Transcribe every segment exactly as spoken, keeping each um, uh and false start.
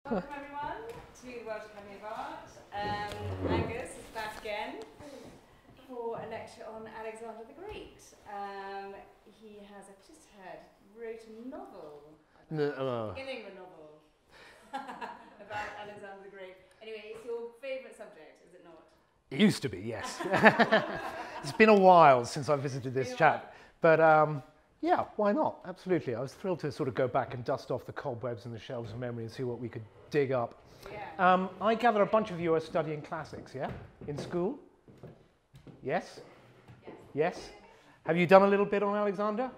Welcome everyone to the World Academy of Art. Um, Angus is back again for a lecture on Alexander the Great. Um, he has, I've just heard, wrote a novel, No, uh, beginning of a novel about Alexander the Great. Anyway, it's your favourite subject, is it not? it used to be, yes. It's been a while since I visited this chat, but um, yeah, why not? Absolutely. I was thrilled to sort of go back and dust off the cobwebs and the shelves of memory and see what we could dig up. Yeah. Um, I gather a bunch of you are studying classics, yeah? In school? Yes? Yes. Yes? Have you done a little bit on Alexander?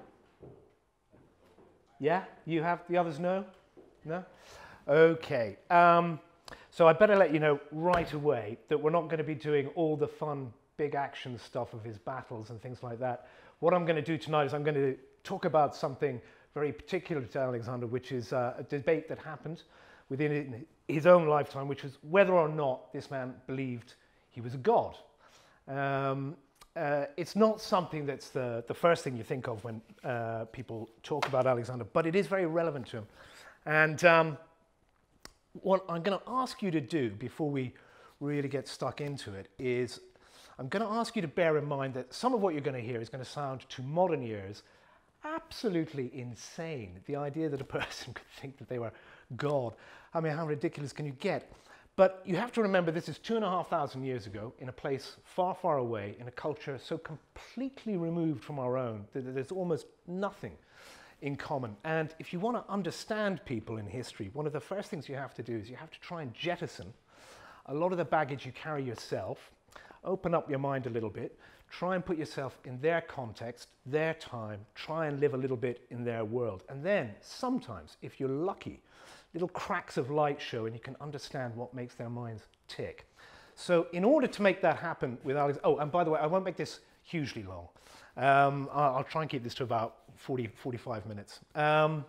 Yeah? You have? The others no? No? Okay. Um, so I better let you know right away that we're not going to be doing all the fun big action stuff of his battles and things like that. What I'm going to do tonight is I'm going to talk about something very particular to Alexander, which is uh, a debate that happened within his own lifetime, which was whether or not this man believed he was a god. Um, uh, it's not something that's the, the first thing you think of when uh, people talk about Alexander, but it is very relevant to him. And um, what I'm going to ask you to do before we really get stuck into it is I'm going to ask you to bear in mind that some of what you're going to hear is going to sound to modern ears absolutely insane. The idea that a person could think that they were God. I mean, how ridiculous can you get? But you have to remember this is two and a half thousand years ago in a place far, far away, in a culture so completely removed from our own that there's almost nothing in common. And if you want to understand people in history, one of the first things you have to do is you have to try and jettison a lot of the baggage you carry yourself, open up your mind a little bit, try and put yourself in their context, their time, try and live a little bit in their world. And then sometimes, if you're lucky, little cracks of light show and you can understand what makes their minds tick. So in order to make that happen with Alex, oh, and by the way, I won't make this hugely long. Um, I'll, I'll try and keep this to about forty, forty-five minutes. Um,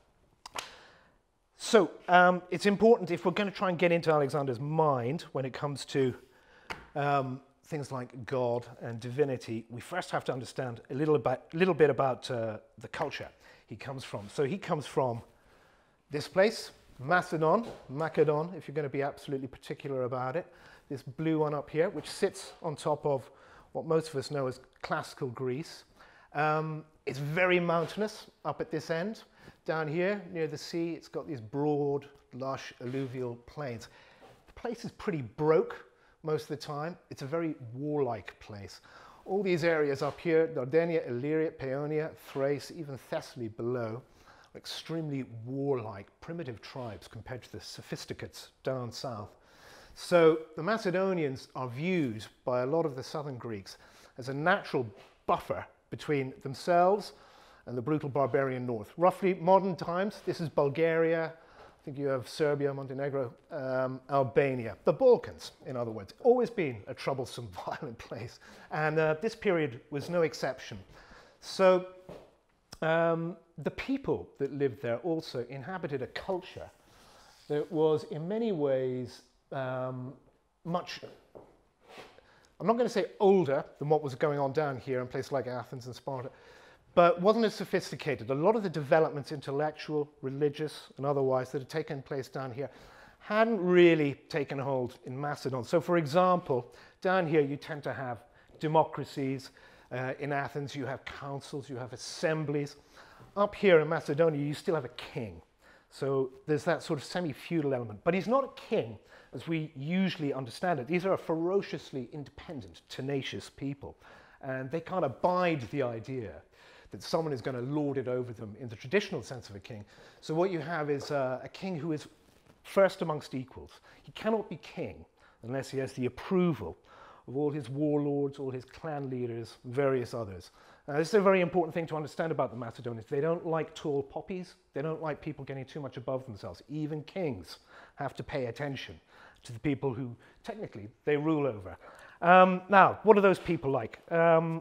so um, it's important if we're going to try and get into Alexander's mind when it comes to um, things like God and divinity, we first have to understand a little, about, little bit about uh, the culture he comes from. So he comes from this place, Macedon, Macedon, if you're going to be absolutely particular about it. This blue one up here, which sits on top of what most of us know as classical Greece. Um, it's very mountainous up at this end. Down here, near the sea, it's got these broad, lush, alluvial plains. The place is pretty broke most of the time. It's a very warlike place. All these areas up here, Dardania, Illyria, Paeonia, Thrace, even Thessaly below, are extremely warlike, primitive tribes compared to the sophisticates down south. So the Macedonians are viewed by a lot of the southern Greeks as a natural buffer between themselves and the brutal barbarian north. Roughly modern times, this is Bulgaria, I think you have Serbia, Montenegro, um, Albania, the Balkans, in other words. Always been a troublesome, violent place. And uh, this period was no exception. So um, the people that lived there also inhabited a culture that was in many ways um, much, I'm not going to say older than what was going on down here in places like Athens and Sparta, but wasn't as sophisticated. A lot of the developments, intellectual, religious, and otherwise, that had taken place down here hadn't really taken hold in Macedon. So, for example, down here you tend to have democracies. Uh, in Athens you have councils, you have assemblies. Up here in Macedonia you still have a king. So there's that sort of semi-feudal element. But he's not a king as we usually understand it. These are a ferociously independent, tenacious people. And they can't abide the idea that someone is going to lord it over them in the traditional sense of a king. So what you have is uh, a king who is first amongst equals. He cannot be king unless he has the approval of all his warlords, all his clan leaders, various others. Now, this is a very important thing to understand about the Macedonians. They don't like tall poppies. They don't like people getting too much above themselves. Even kings have to pay attention to the people who, technically, they rule over. Um, now, what are those people like? Um,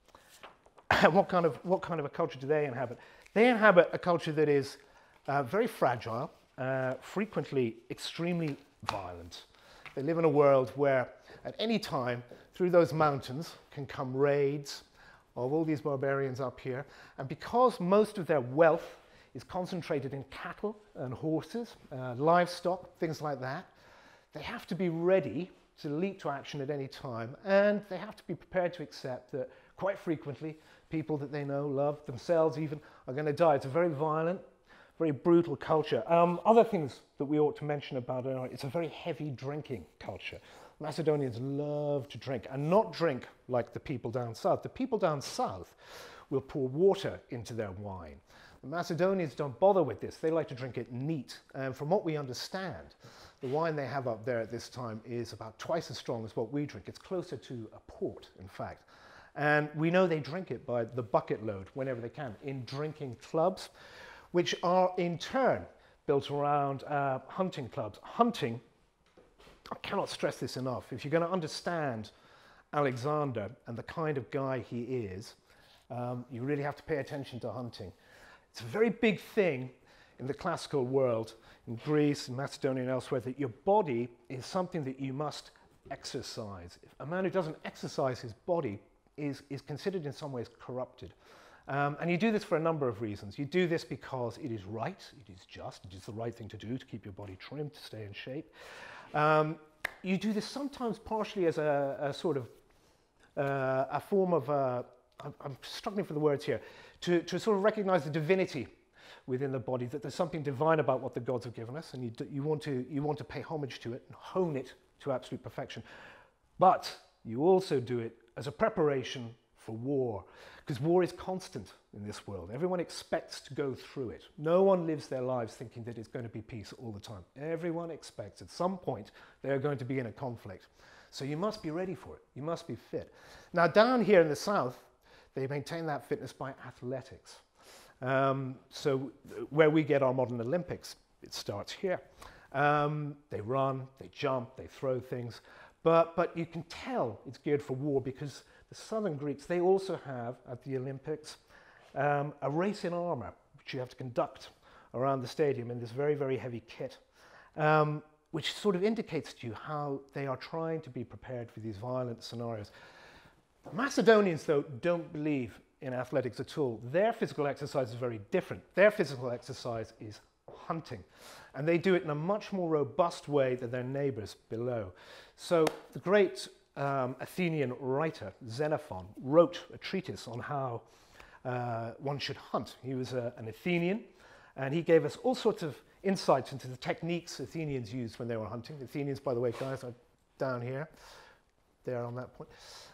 what kind of what kind of a culture do they inhabit? They inhabit a culture that is uh, very fragile, uh, frequently extremely violent. They live in a world where at any time through those mountains can come raids of all these barbarians up here, and because most of their wealth is concentrated in cattle and horses, uh, livestock, things like that. They have to be ready to leap to action at any time, and they have to be prepared to accept that quite frequently people that they know, love, themselves even, are going to die. It's a very violent, very brutal culture. Um, other things that we ought to mention about it are it's a very heavy drinking culture. Macedonians love to drink, and not drink like the people down south. The people down south will pour water into their wine. The Macedonians don't bother with this. They like to drink it neat. And from what we understand, the wine they have up there at this time is about twice as strong as what we drink. It's closer to a port, in fact. And we know they drink it by the bucket load whenever they can in drinking clubs, which are in turn built around uh, hunting clubs. Hunting, I cannot stress this enough. If you're going to understand Alexander and the kind of guy he is, um, you really have to pay attention to hunting. It's a very big thing in the classical world, in Greece, in Macedonia and elsewhere, that your body is something that you must exercise. A man who doesn't exercise his body is, is considered in some ways corrupted. Um, and you do this for a number of reasons. You do this because it is right, it is just, it is the right thing to do to keep your body trimmed, to stay in shape. Um, you do this sometimes partially as a, a sort of, uh, a form of, uh, I'm, I'm struggling for the words here, to, to sort of recognize the divinity within the body, that there's something divine about what the gods have given us, and you, you, want to, you want to pay homage to it and hone it to absolute perfection. But you also do it as a preparation for war, because war is constant in this world. Everyone expects to go through it. No one lives their lives thinking that it's going to be peace all the time. Everyone expects at some point they are going to be in a conflict. So you must be ready for it. You must be fit. Now down here in the south, they maintain that fitness by athletics. Um, so where we get our modern Olympics, it starts here. Um, they run, they jump, they throw things, but, but you can tell it's geared for war because the southern Greeks, they also have at the Olympics um, a race in armour, which you have to conduct around the stadium in this very, very heavy kit, um, which sort of indicates to you how they are trying to be prepared for these violent scenarios. The Macedonians, though, don't believe in athletics at all. Their physical exercise is very different. Their physical exercise is hunting, and they do it in a much more robust way than their neighbours below. So the great um, Athenian writer Xenophon wrote a treatise on how uh, one should hunt. He was a, an Athenian, and he gave us all sorts of insights into the techniques Athenians used when they were hunting. The Athenians, by the way, guys, are down here, there on that point.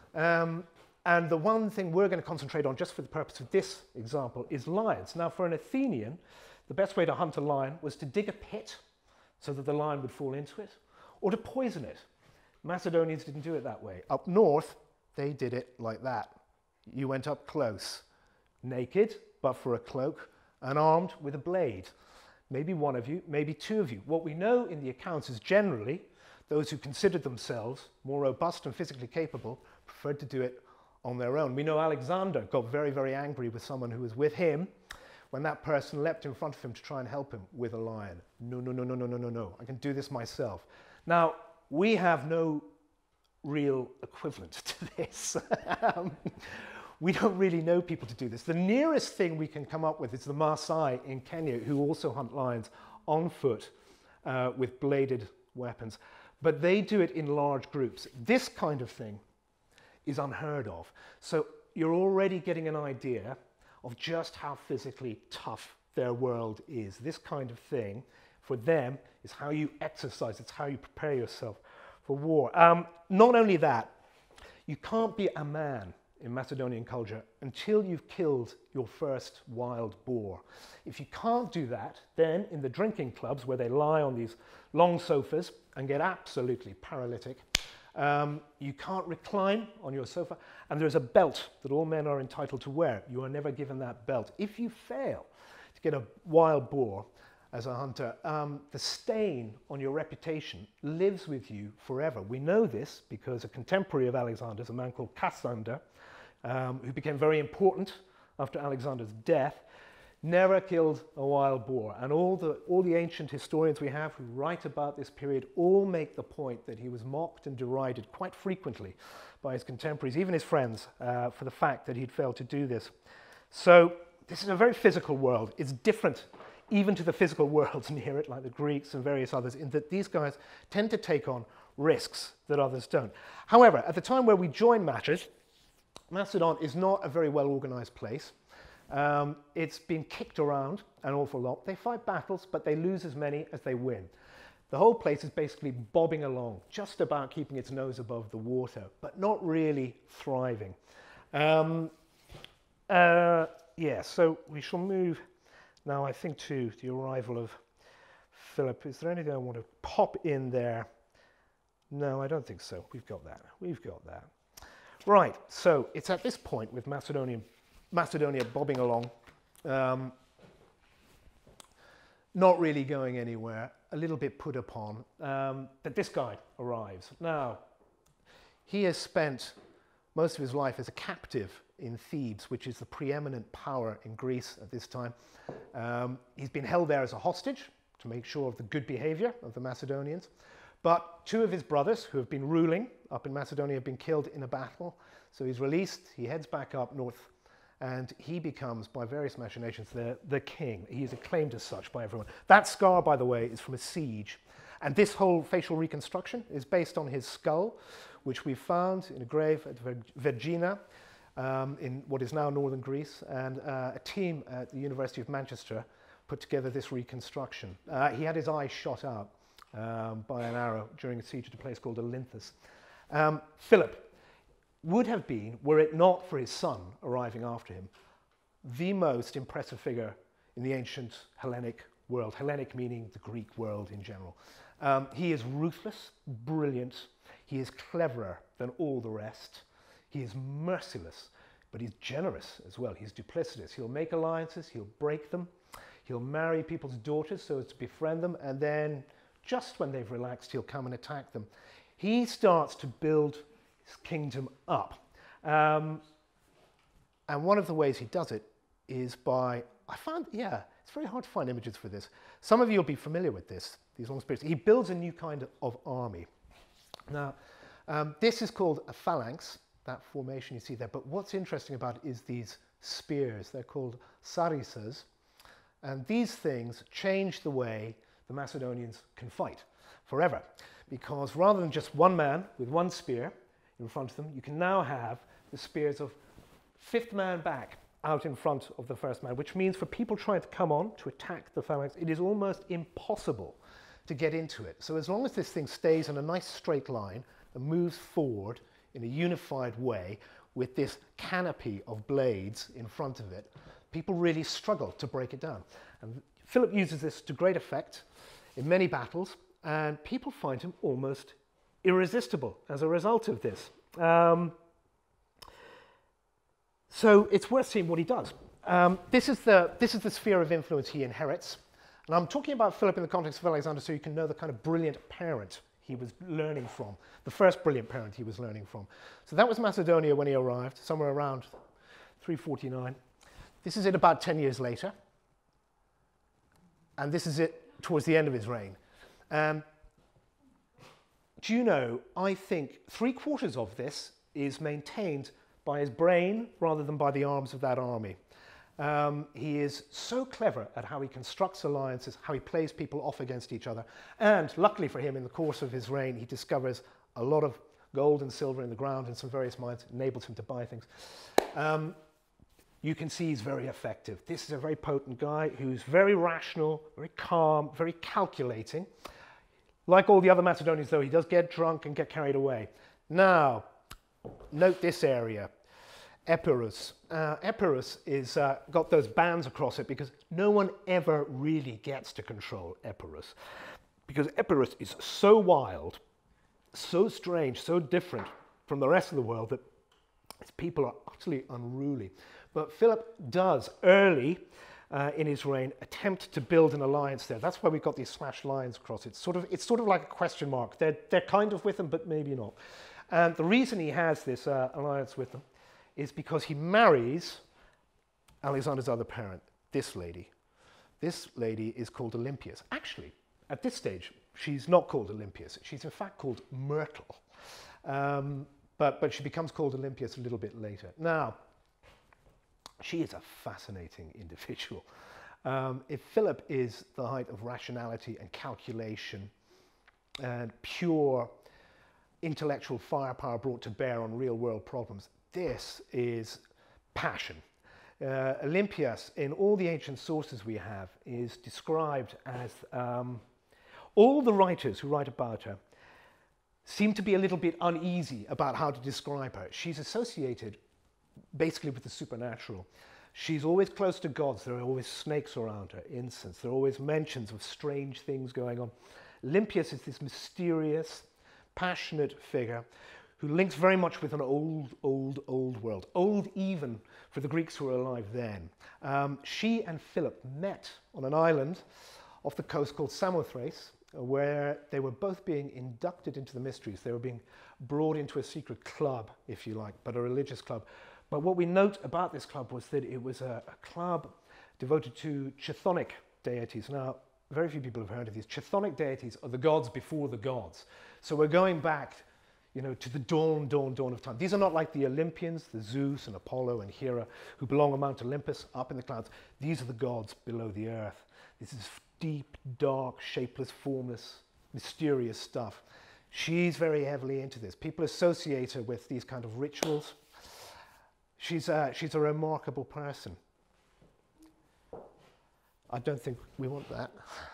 Um, And the one thing we're going to concentrate on, just for the purpose of this example, is lions. Now, for an Athenian, the best way to hunt a lion was to dig a pit so that the lion would fall into it, or to poison it. Macedonians didn't do it that way. Up north, they did it like that. You went up close, naked, but for a cloak, and armed with a blade. Maybe one of you, maybe two of you. What we know in the accounts is generally those who considered themselves more robust and physically capable preferred to do it on their own. We know Alexander got very, very angry with someone who was with him when that person leapt in front of him to try and help him with a lion. No, no, no, no, no, no, no, no. I can do this myself. Now, we have no real equivalent to this. um, we don't really know people to do this. The nearest thing we can come up with is the Maasai in Kenya, who also hunt lions on foot uh, with bladed weapons. But they do it in large groups. This kind of thing is unheard of. So you're already getting an idea of just how physically tough their world is. This kind of thing, for them, is how you exercise, it's how you prepare yourself for war. Um, not only that, you can't be a man in Macedonian culture until you've killed your first wild boar. If you can't do that, then in the drinking clubs where they lie on these long sofas and get absolutely paralytic, Um, you can't recline on your sofa, and there's a belt that all men are entitled to wear. You are never given that belt. If you fail to get a wild boar as a hunter, um, the stain on your reputation lives with you forever. We know this because a contemporary of Alexander's, a man called Cassander, um, who became very important after Alexander's death, never killed a wild boar. And all the, all the ancient historians we have who write about this period all make the point that he was mocked and derided quite frequently by his contemporaries, even his friends, uh, for the fact that he'd failed to do this. So this is a very physical world. It's different even to the physical worlds near it, like the Greeks and various others, in that these guys tend to take on risks that others don't. However, at the time where we join matters, Macedon is not a very well-organized place. Um, it's been kicked around an awful lot. They fight battles, but they lose as many as they win. The whole place is basically bobbing along, just about keeping its nose above the water, but not really thriving. Um, uh, yeah, so we shall move now, I think, to the arrival of Philip. Is there anything I want to pop in there? No, I don't think so. We've got that. We've got that. Right, so it's at this point with Macedonian, Macedonia bobbing along, um, not really going anywhere, a little bit put upon, um, that this guy arrives. Now, he has spent most of his life as a captive in Thebes, which is the preeminent power in Greece at this time. Um, he's been held there as a hostage to make sure of the good behavior of the Macedonians. But two of his brothers, who have been ruling up in Macedonia, have been killed in a battle. So he's released, he heads back up north, and he becomes, by various machinations, the, the king. He is acclaimed as such by everyone. That scar, by the way, is from a siege. And this whole facial reconstruction is based on his skull, which we found in a grave at Vergina, um, in what is now northern Greece. And uh, a team at the University of Manchester put together this reconstruction. Uh, he had his eye shot out um, by an arrow during a siege at a place called Olynthus. Um, Philip would have been, were it not for his son arriving after him, the most impressive figure in the ancient Hellenic world, Hellenic meaning the Greek world in general. Um, he is ruthless, brilliant, he is cleverer than all the rest, he is merciless, but he's generous as well, he's duplicitous. He'll make alliances, he'll break them, he'll marry people's daughters so as to befriend them, and then just when they've relaxed, he'll come and attack them. He starts to build his kingdom up. Um, and one of the ways he does it is by, I found, yeah, it's very hard to find images for this. Some of you will be familiar with this, these long spears. He builds a new kind of, of army. Now, um, this is called a phalanx, that formation you see there. But what's interesting about it is these spears. They're called sarissas. And these things change the way the Macedonians can fight forever. Because rather than just one man with one spear in front of them, you can now have the spears of fifth man back out in front of the first man, which means for people trying to come on to attack the phalanx, it is almost impossible to get into it. So as long as this thing stays in a nice straight line and moves forward in a unified way with this canopy of blades in front of it, people really struggle to break it down. And Philip uses this to great effect in many battles, and people find him almost irresistible as a result of this. Um, so it's worth seeing what he does. Um, this is the, this is the sphere of influence he inherits. And I'm talking about Philip in the context of Alexander so you can know the kind of brilliant parent he was learning from, the first brilliant parent he was learning from. So that was Macedonia when he arrived, somewhere around three forty-nine. This is it about ten years later. And this is it towards the end of his reign. Um, do you know, I think three quarters of this is maintained by his brain rather than by the arms of that army. Um, he is so clever at how he constructs alliances, how he plays people off against each other. And luckily for him, in the course of his reign, he discovers a lot of gold and silver in the ground in some various mines, enables him to buy things. Um, you can see he's very effective. This is a very potent guy who's very rational, very calm, very calculating. Like all the other Macedonians, though, he does get drunk and get carried away. Now, note this area. Epirus. Uh, Epirus is uh, got those bands across it because no one ever really gets to control Epirus. Because Epirus is so wild, so strange, so different from the rest of the world that its people are utterly unruly. But Philip does, early uh, in his reign, attempt to build an alliance there. That's why we've got these slashed lines across it. It's sort of, it's sort of like a question mark. They're, they're kind of with them, but maybe not. And the reason he has this uh, alliance with them is because he marries Alexander's other parent, this lady. This lady is called Olympias. Actually, at this stage, she's not called Olympias. She's in fact called Myrtle. Um, but, but she becomes called Olympias a little bit later. Now, She is a fascinating individual. Um, if Philip is the height of rationality and calculation and pure intellectual firepower brought to bear on real-world problems, this is passion. Uh, Olympias, in all the ancient sources we have, is described as um, all the writers who write about her seem to be a little bit uneasy about how to describe her. She's associated basically with the supernatural. She's always close to gods. There are always snakes around her, incense. There are always mentions of strange things going on. Olympias is this mysterious, passionate figure who links very much with an old, old, old world. Old even for the Greeks who were alive then. Um, she and Philip met on an island off the coast called Samothrace, where they were both being inducted into the mysteries. They were being brought into a secret club, if you like, but a religious club. But what we note about this club was that it was a, a club devoted to chthonic deities. Now, very few people have heard of these. Chthonic deities are the gods before the gods. So we're going back, you know, to the dawn, dawn, dawn of time. These are not like the Olympians, the Zeus and Apollo and Hera, who belong on Mount Olympus, up in the clouds. These are the gods below the earth. This is deep, dark, shapeless, formless, mysterious stuff. She's very heavily into this. People associate her with these kind of rituals. She's a, she's a remarkable person. I don't think we want that.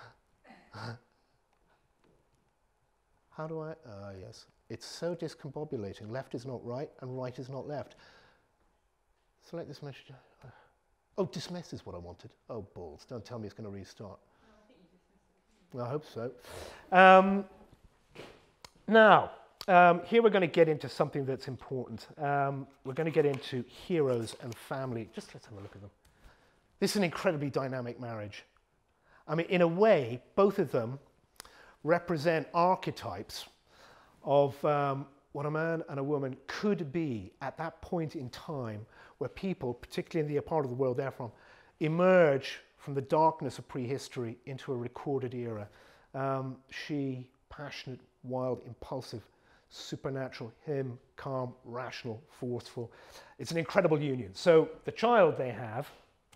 How do I? Ah, uh, yes. It's so discombobulating. Left is not right and right is not left. Select this message. Oh, dismiss is what I wanted. Oh, balls. Don't tell me it's going to restart. No, I think you dismissed it. I hope so. Um, now, um, here we're going to get into something that's important. Um, we're going to get into heroes and family. Just let's have a look at them. This is an incredibly dynamic marriage. I mean, in a way, both of them represent archetypes of um, what a man and a woman could be at that point in time where people, particularly in the part of the world they're from, emerge from the darkness of prehistory into a recorded era. Um, she, passionate, wild, impulsive, supernatural. Him, calm, rational, forceful. It's an incredible union. So the child they have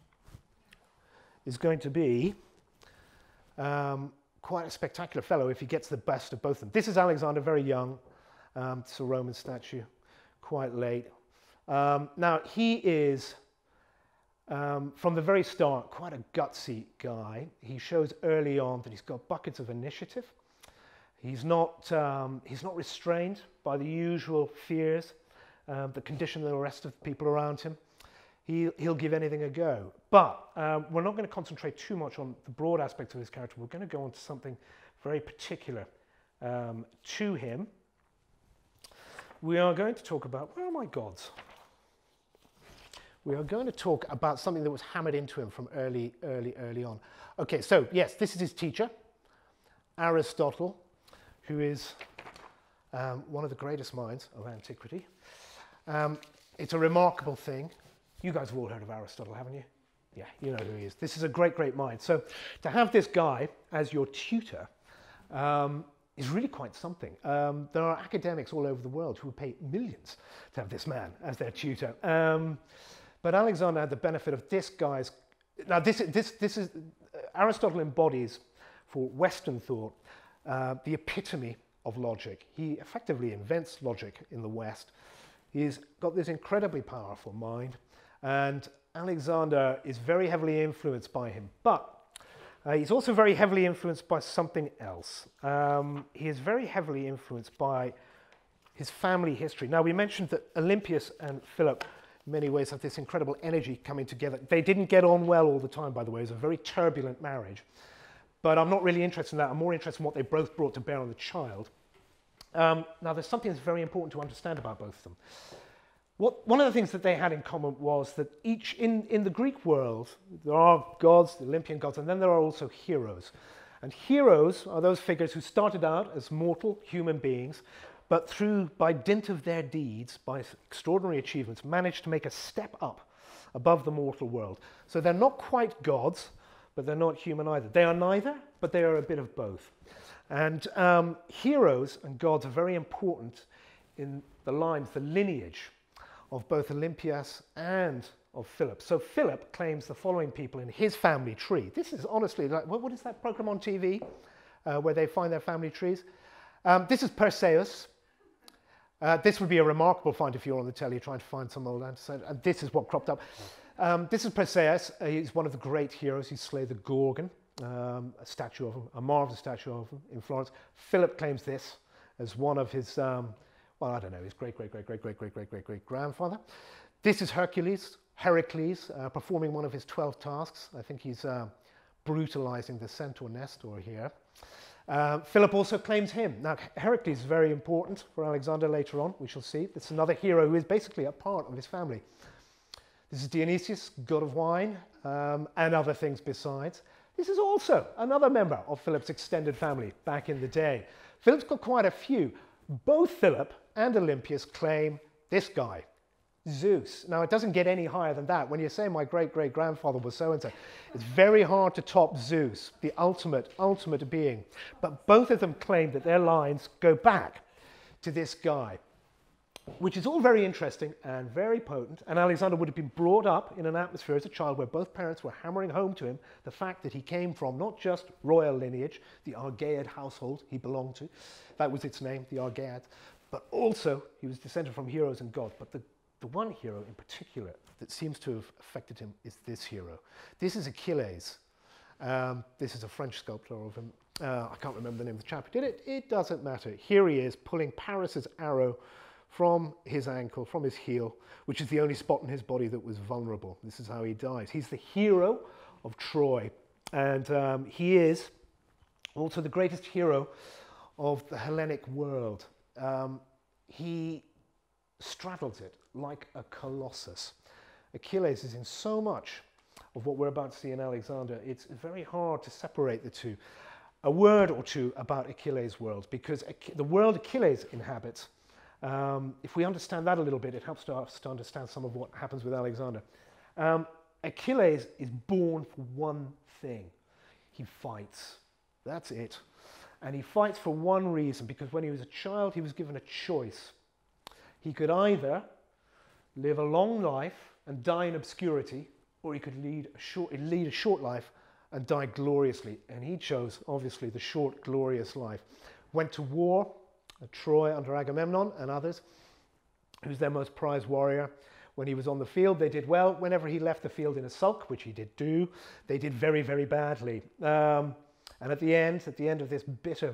is going to be um, quite a spectacular fellow if he gets the best of both of them. This is Alexander, very young. Um, it's a Roman statue, quite late. Um, now, he is, um, from the very start, quite a gutsy guy. He shows early on that he's got buckets of initiative. He's not, um, he's not restrained by the usual fears uh, that condition the rest of the people around him. He, he'll give anything a go. But um, we're not going to concentrate too much on the broad aspects of his character. We're going to go on to something very particular um, to him. We are going to talk about, where are my gods? We are going to talk about something that was hammered into him from early, early, early on. Okay, so yes, this is his teacher, Aristotle, who is um, one of the greatest minds of antiquity. Um, it's a remarkable thing. You guys have all heard of Aristotle, haven't you? Yeah, you know who he is. This is a great, great mind. So to have this guy as your tutor um, is really quite something. Um, there are academics all over the world who would pay millions to have this man as their tutor. Um, but Alexander had the benefit of this guy's... Now, this, this, this is... Uh, Aristotle embodies, for Western thought, uh, the epitome of logic. He effectively invents logic in the West. He's got this incredibly powerful mind. And Alexander is very heavily influenced by him, but uh, he's also very heavily influenced by something else. Um, he is very heavily influenced by his family history. Now, we mentioned that Olympias and Philip, in many ways, have this incredible energy coming together. They didn't get on well all the time, by the way. It was a very turbulent marriage. But I'm not really interested in that. I'm more interested in what they both brought to bear on the child. Um, now, there's something that's very important to understand about both of them. What, one of the things that they had in common was that each, in, in the Greek world, there are gods, the Olympian gods, and then there are also heroes. And heroes are those figures who started out as mortal human beings, but through, by dint of their deeds, by extraordinary achievements, managed to make a step up above the mortal world. So they're not quite gods, but they're not human either. They are neither, but they are a bit of both. And um, heroes and gods are very important in the lines, the lineage of both Olympias and of Philip. So Philip claims the following people in his family tree. This is honestly like, what, what is that program on T V uh, where they find their family trees? Um, this is Perseus. Uh, this would be a remarkable find if you're on the telly trying to find some old antecedent. And this is what cropped up. Um, this is Perseus. Uh, he's one of the great heroes. He slayed the Gorgon, um, a statue of him, a marvelous statue of him in Florence. Philip claims this as one of his, um, well, I don't know, his great, great, great, great, great, great, great, great, great grandfather. This is Hercules, Heracles, uh, performing one of his twelve tasks. I think he's uh, brutalizing the centaur Nestor here. Uh, Philip also claims him. Now, Heracles is very important for Alexander later on, we shall see. It's another hero who is basically a part of his family. This is Dionysius, god of wine, um, and other things besides. This is also another member of Philip's extended family back in the day. Philip's got quite a few. Both Philip and Olympias claim this guy, Zeus. Now, it doesn't get any higher than that. When you say my great-great-grandfather was so-and-so, it's very hard to top Zeus, the ultimate, ultimate being. But both of them claim that their lines go back to this guy, which is all very interesting and very potent. And Alexander would have been brought up in an atmosphere as a child where both parents were hammering home to him the fact that he came from not just royal lineage, the Argead household he belonged to, that was its name, the Argead, but also he was descended from heroes and gods. But the The one hero in particular that seems to have affected him is this hero. This is Achilles. Um, this is a French sculptor of him. Uh, I can't remember the name of the chap who did it. It doesn't matter. Here he is pulling Paris's arrow from his ankle, from his heel, which is the only spot in his body that was vulnerable. This is how he dies. He's the hero of Troy. And um, he is also the greatest hero of the Hellenic world. Um, he straddles it like a colossus. Achilles is in so much of what we're about to see in Alexander, it's very hard to separate the two. A word or two about Achilles' world, because the world Achilles inhabits, um, if we understand that a little bit, it helps us to understand some of what happens with Alexander. Um, Achilles is born for one thing. He fights. That's it. And he fights for one reason, because when he was a child, he was given a choice. He could either live a long life and die in obscurity, or he could lead a short, lead a short life and die gloriously. And he chose, obviously, the short, glorious life. Went to war at Troy under Agamemnon and others, who's their most prized warrior. When he was on the field, they did well. Whenever he left the field in a sulk, which he did do, they did very, very badly. Um, and at the end, at the end of this bitter,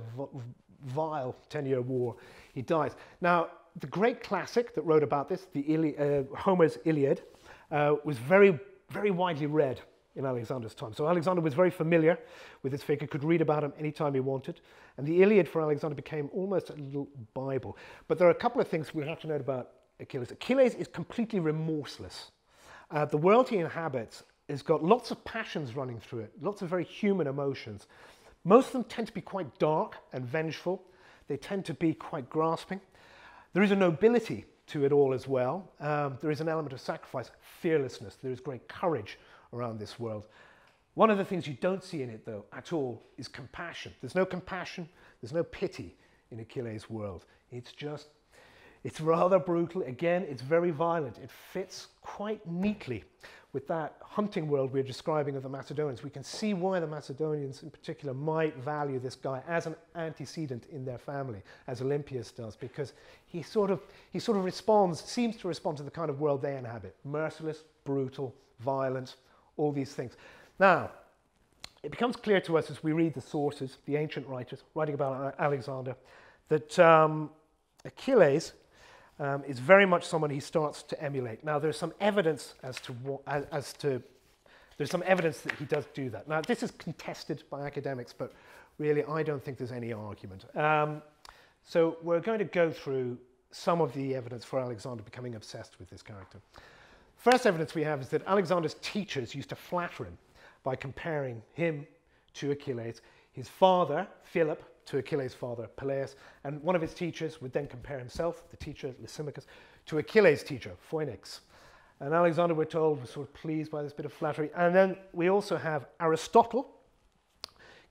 vile ten-year war, he dies. Now, the great classic that wrote about this, the Ili uh, Homer's Iliad, uh, was very, very widely read in Alexander's time. So Alexander was very familiar with this figure, could read about him anytime he wanted. And the Iliad for Alexander became almost a little Bible. But there are a couple of things we have to note about Achilles. Achilles is completely remorseless. Uh, the world he inhabits has got lots of passions running through it, lots of very human emotions. Most of them tend to be quite dark and vengeful. They tend to be quite grasping. There is a nobility to it all as well. Um, there is an element of sacrifice, fearlessness. There is great courage around this world. One of the things you don't see in it, though, at all, is compassion. There's no compassion, there's no pity in Achilles' world. It's just, it's rather brutal. Again, it's very violent. It fits quite neatly with that hunting world we're describing of the Macedonians. We can see why the Macedonians in particular might value this guy as an antecedent in their family, as Olympias does, because he sort of, he sort of responds, seems to respond to the kind of world they inhabit. Merciless, brutal, violent, all these things. Now, it becomes clear to us as we read the sources, the ancient writers writing about Alexander, that um, Achilles Um, is very much someone he starts to emulate. Now, there's some evidence as to what, as, as to, there's some evidence that he does do that. Now, this is contested by academics, but really, I don't think there's any argument. Um, so we're going to go through some of the evidence for Alexander becoming obsessed with this character. First evidence we have is that Alexander's teachers used to flatter him by comparing him to Achilles. His father, Philip, to Achilles' father, Peleus, and one of his teachers would then compare himself, the teacher, Lysimachus, to Achilles' teacher, Phoenix. And Alexander, we're told, was sort of pleased by this bit of flattery. And then we also have Aristotle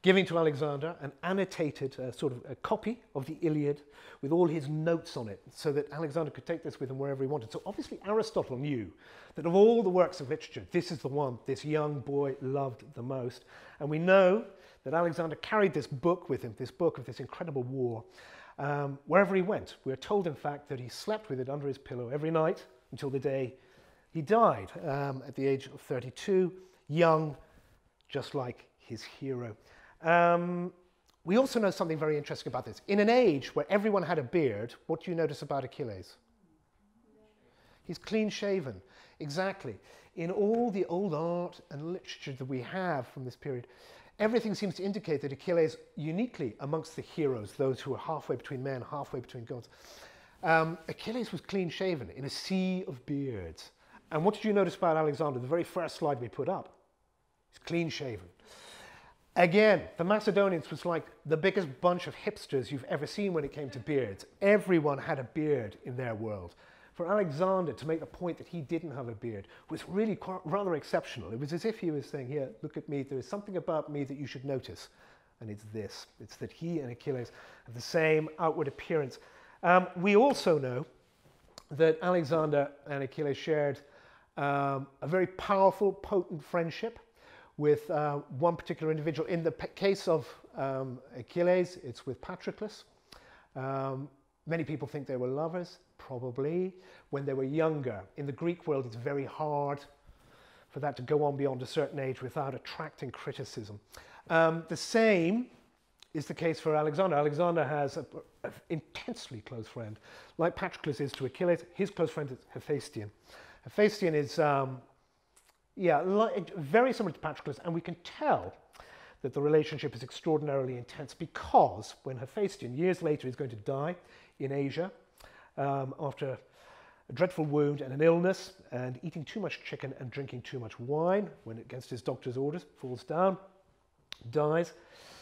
giving to Alexander an annotated uh, sort of a copy of the Iliad with all his notes on it, so that Alexander could take this with him wherever he wanted. So obviously Aristotle knew that of all the works of literature, this is the one this young boy loved the most. And we know that Alexander carried this book with him, this book of this incredible war, um, wherever he went. We're told, in fact, that he slept with it under his pillow every night until the day he died um, at the age of thirty-two, young, just like his hero. Um, we also know something very interesting about this. In an age where everyone had a beard, what do you notice about Achilles? He's clean shaven, exactly. In all the old art and literature that we have from this period, everything seems to indicate that Achilles, uniquely amongst the heroes, those who are halfway between men, halfway between gods, um, Achilles was clean shaven in a sea of beards. And what did you notice about Alexander? The very first slide we put up, he's clean shaven. Again, the Macedonians was like the biggest bunch of hipsters you've ever seen when it came to beards. Everyone had a beard in their world. For Alexander to make the point that he didn't have a beard was really quite, rather exceptional. It was as if he was saying, here, look at me, there is something about me that you should notice. And it's this, it's that he and Achilles have the same outward appearance. Um, we also know that Alexander and Achilles shared um, a very powerful, potent friendship with uh, one particular individual. In the case of um, Achilles, it's with Patroclus. Um, many people think they were lovers, probably, when they were younger. In the Greek world, it's very hard for that to go on beyond a certain age without attracting criticism. Um, the same is the case for Alexander. Alexander has an intensely close friend. Like Patroclus is to Achilles, his close friend is Hephaestion. Hephaestion is um, Yeah, like, very similar to Patroclus, and we can tell that the relationship is extraordinarily intense because when Hephaestion, years later, is going to die in Asia um, after a dreadful wound and an illness and eating too much chicken and drinking too much wine, when against his doctor's orders, falls down, dies,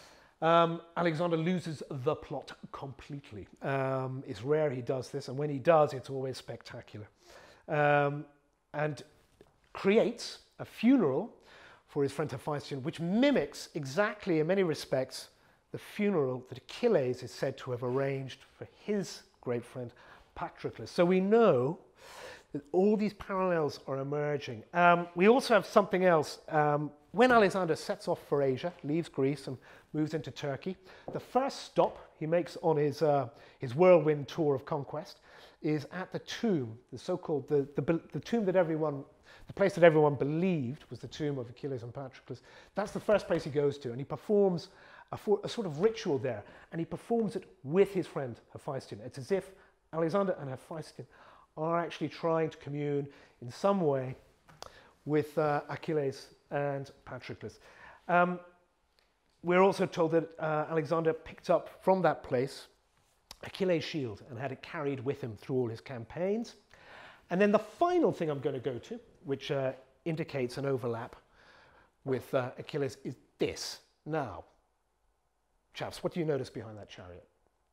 um, Alexander loses the plot completely. Um, it's rare he does this, and when he does, it's always spectacular. Um, and creates a funeral for his friend Hephaestion, which mimics exactly, in many respects, the funeral that Achilles is said to have arranged for his great friend Patroclus. So we know that all these parallels are emerging. Um, we also have something else. Um, when Alexander sets off for Asia, leaves Greece and moves into Turkey, the first stop he makes on his, uh, his whirlwind tour of conquest is at the tomb, the so-called, the, the, the tomb that everyone The place that everyone believed was the tomb of Achilles and Patroclus. That's the first place he goes to, and he performs a, for, a sort of ritual there, and he performs it with his friend Hephaestion. It's as if Alexander and Hephaestion are actually trying to commune in some way with uh, Achilles and Patroclus. Um, we're also told that uh, Alexander picked up from that place Achilles' shield and had it carried with him through all his campaigns. And then the final thing I'm going to go to, which uh, indicates an overlap with uh, Achilles, is this. Now, chaps, what do you notice behind that chariot?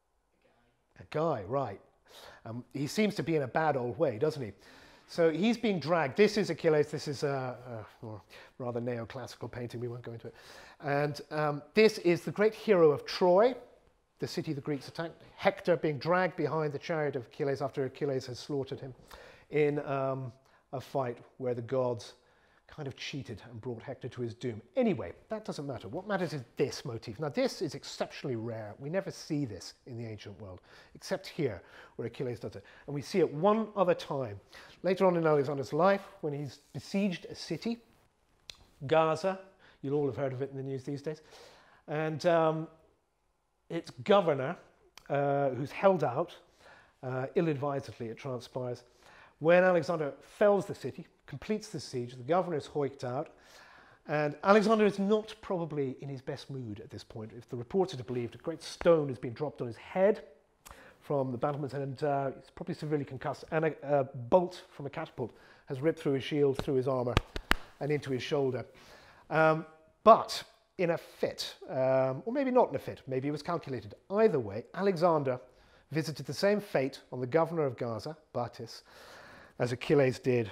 A guy. A guy, right. Um, he seems to be in a bad old way, doesn't he? So he's being dragged. This is Achilles. This is a, a rather neoclassical painting. We won't go into it. And um, this is the great hero of Troy, the city the Greeks attacked. Hector being dragged behind the chariot of Achilles after Achilles has slaughtered him in um, a fight where the gods kind of cheated and brought Hector to his doom. Anyway, that doesn't matter. What matters is this motif. Now, this is exceptionally rare. We never see this in the ancient world, except here, where Achilles does it. And we see it one other time. Later on in Alexander's life, when he's besieged a city, Gaza, you'll all have heard of it in the news these days, and um, its governor, uh, who's held out, uh, ill-advisedly it transpires, when Alexander fells the city, completes the siege, the governor is hoiked out, and Alexander is not probably in his best mood at this point. If the reports are to be believed, a great stone has been dropped on his head from the battlements, and uh, he's probably severely concussed, and a, a bolt from a catapult has ripped through his shield, through his armour, and into his shoulder. Um, but in a fit, um, or maybe not in a fit, maybe it was calculated. Either way, Alexander visited the same fate on the governor of Gaza, Bacchus, as Achilles did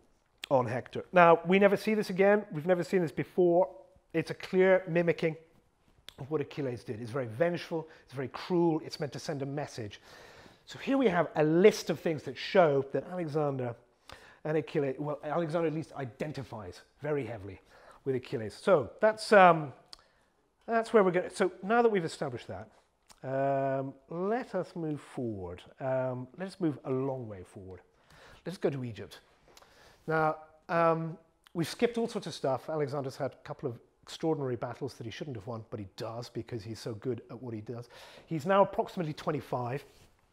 on Hector. Now, we never see this again. We've never seen this before. It's a clear mimicking of what Achilles did. It's very vengeful, it's very cruel, it's meant to send a message. So here we have a list of things that show that Alexander and Achilles, well, Alexander at least identifies very heavily with Achilles. So that's, um, that's where we're going. So now that we've established that, um, let us move forward. Um, let's move a long way forward. Let's go to Egypt. Now, um, we've skipped all sorts of stuff. Alexander's had a couple of extraordinary battles that he shouldn't have won, but he does because he's so good at what he does. He's now approximately twenty-five.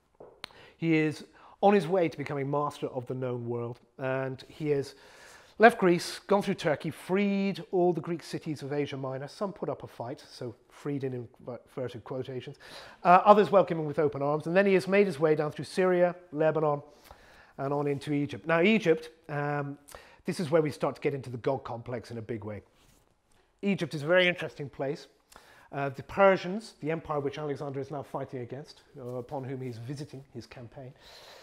He is on his way to becoming master of the known world, and he has left Greece, gone through Turkey, freed all the Greek cities of Asia Minor. Some put up a fight, so freed in inverted quotations. Uh, others welcome him with open arms, and then he has made his way down through Syria, Lebanon, and on into Egypt. Now, Egypt, um, this is where we start to get into the God complex in a big way. Egypt is a very interesting place. Uh, the Persians, the empire which Alexander is now fighting against, uh, upon whom he's visiting his campaign,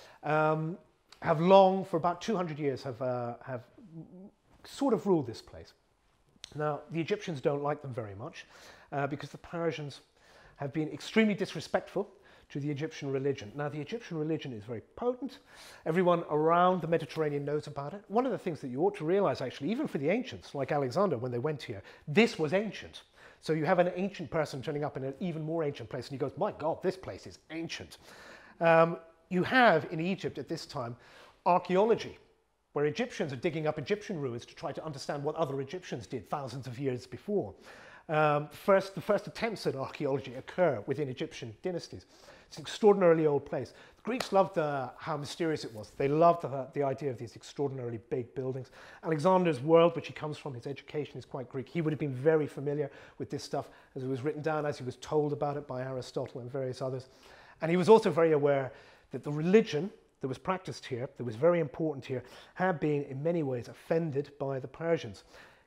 um, have long, for about two hundred years, have, uh, have sort of ruled this place. Now, the Egyptians don't like them very much uh, because the Persians have been extremely disrespectful to the Egyptian religion. Now, the Egyptian religion is very potent. Everyone around the Mediterranean knows about it. One of the things that you ought to realize, actually, even for the ancients, like Alexander, when they went here, this was ancient. So you have an ancient person turning up in an even more ancient place, and he goes, my God, this place is ancient. Um, you have, in Egypt at this time, archaeology, where Egyptians are digging up Egyptian ruins to try to understand what other Egyptians did thousands of years before. Um, first, the first attempts at archaeology occur within Egyptian dynasties. It's an extraordinarily old place. The Greeks loved uh, how mysterious it was. They loved the, the idea of these extraordinarily big buildings. Alexander's world, which he comes from, his education is quite Greek. He would have been very familiar with this stuff as it was written down, as he was told about it by Aristotle and various others. And he was also very aware that the religion that was practiced here, that was very important here, had been in many ways offended by the Persians.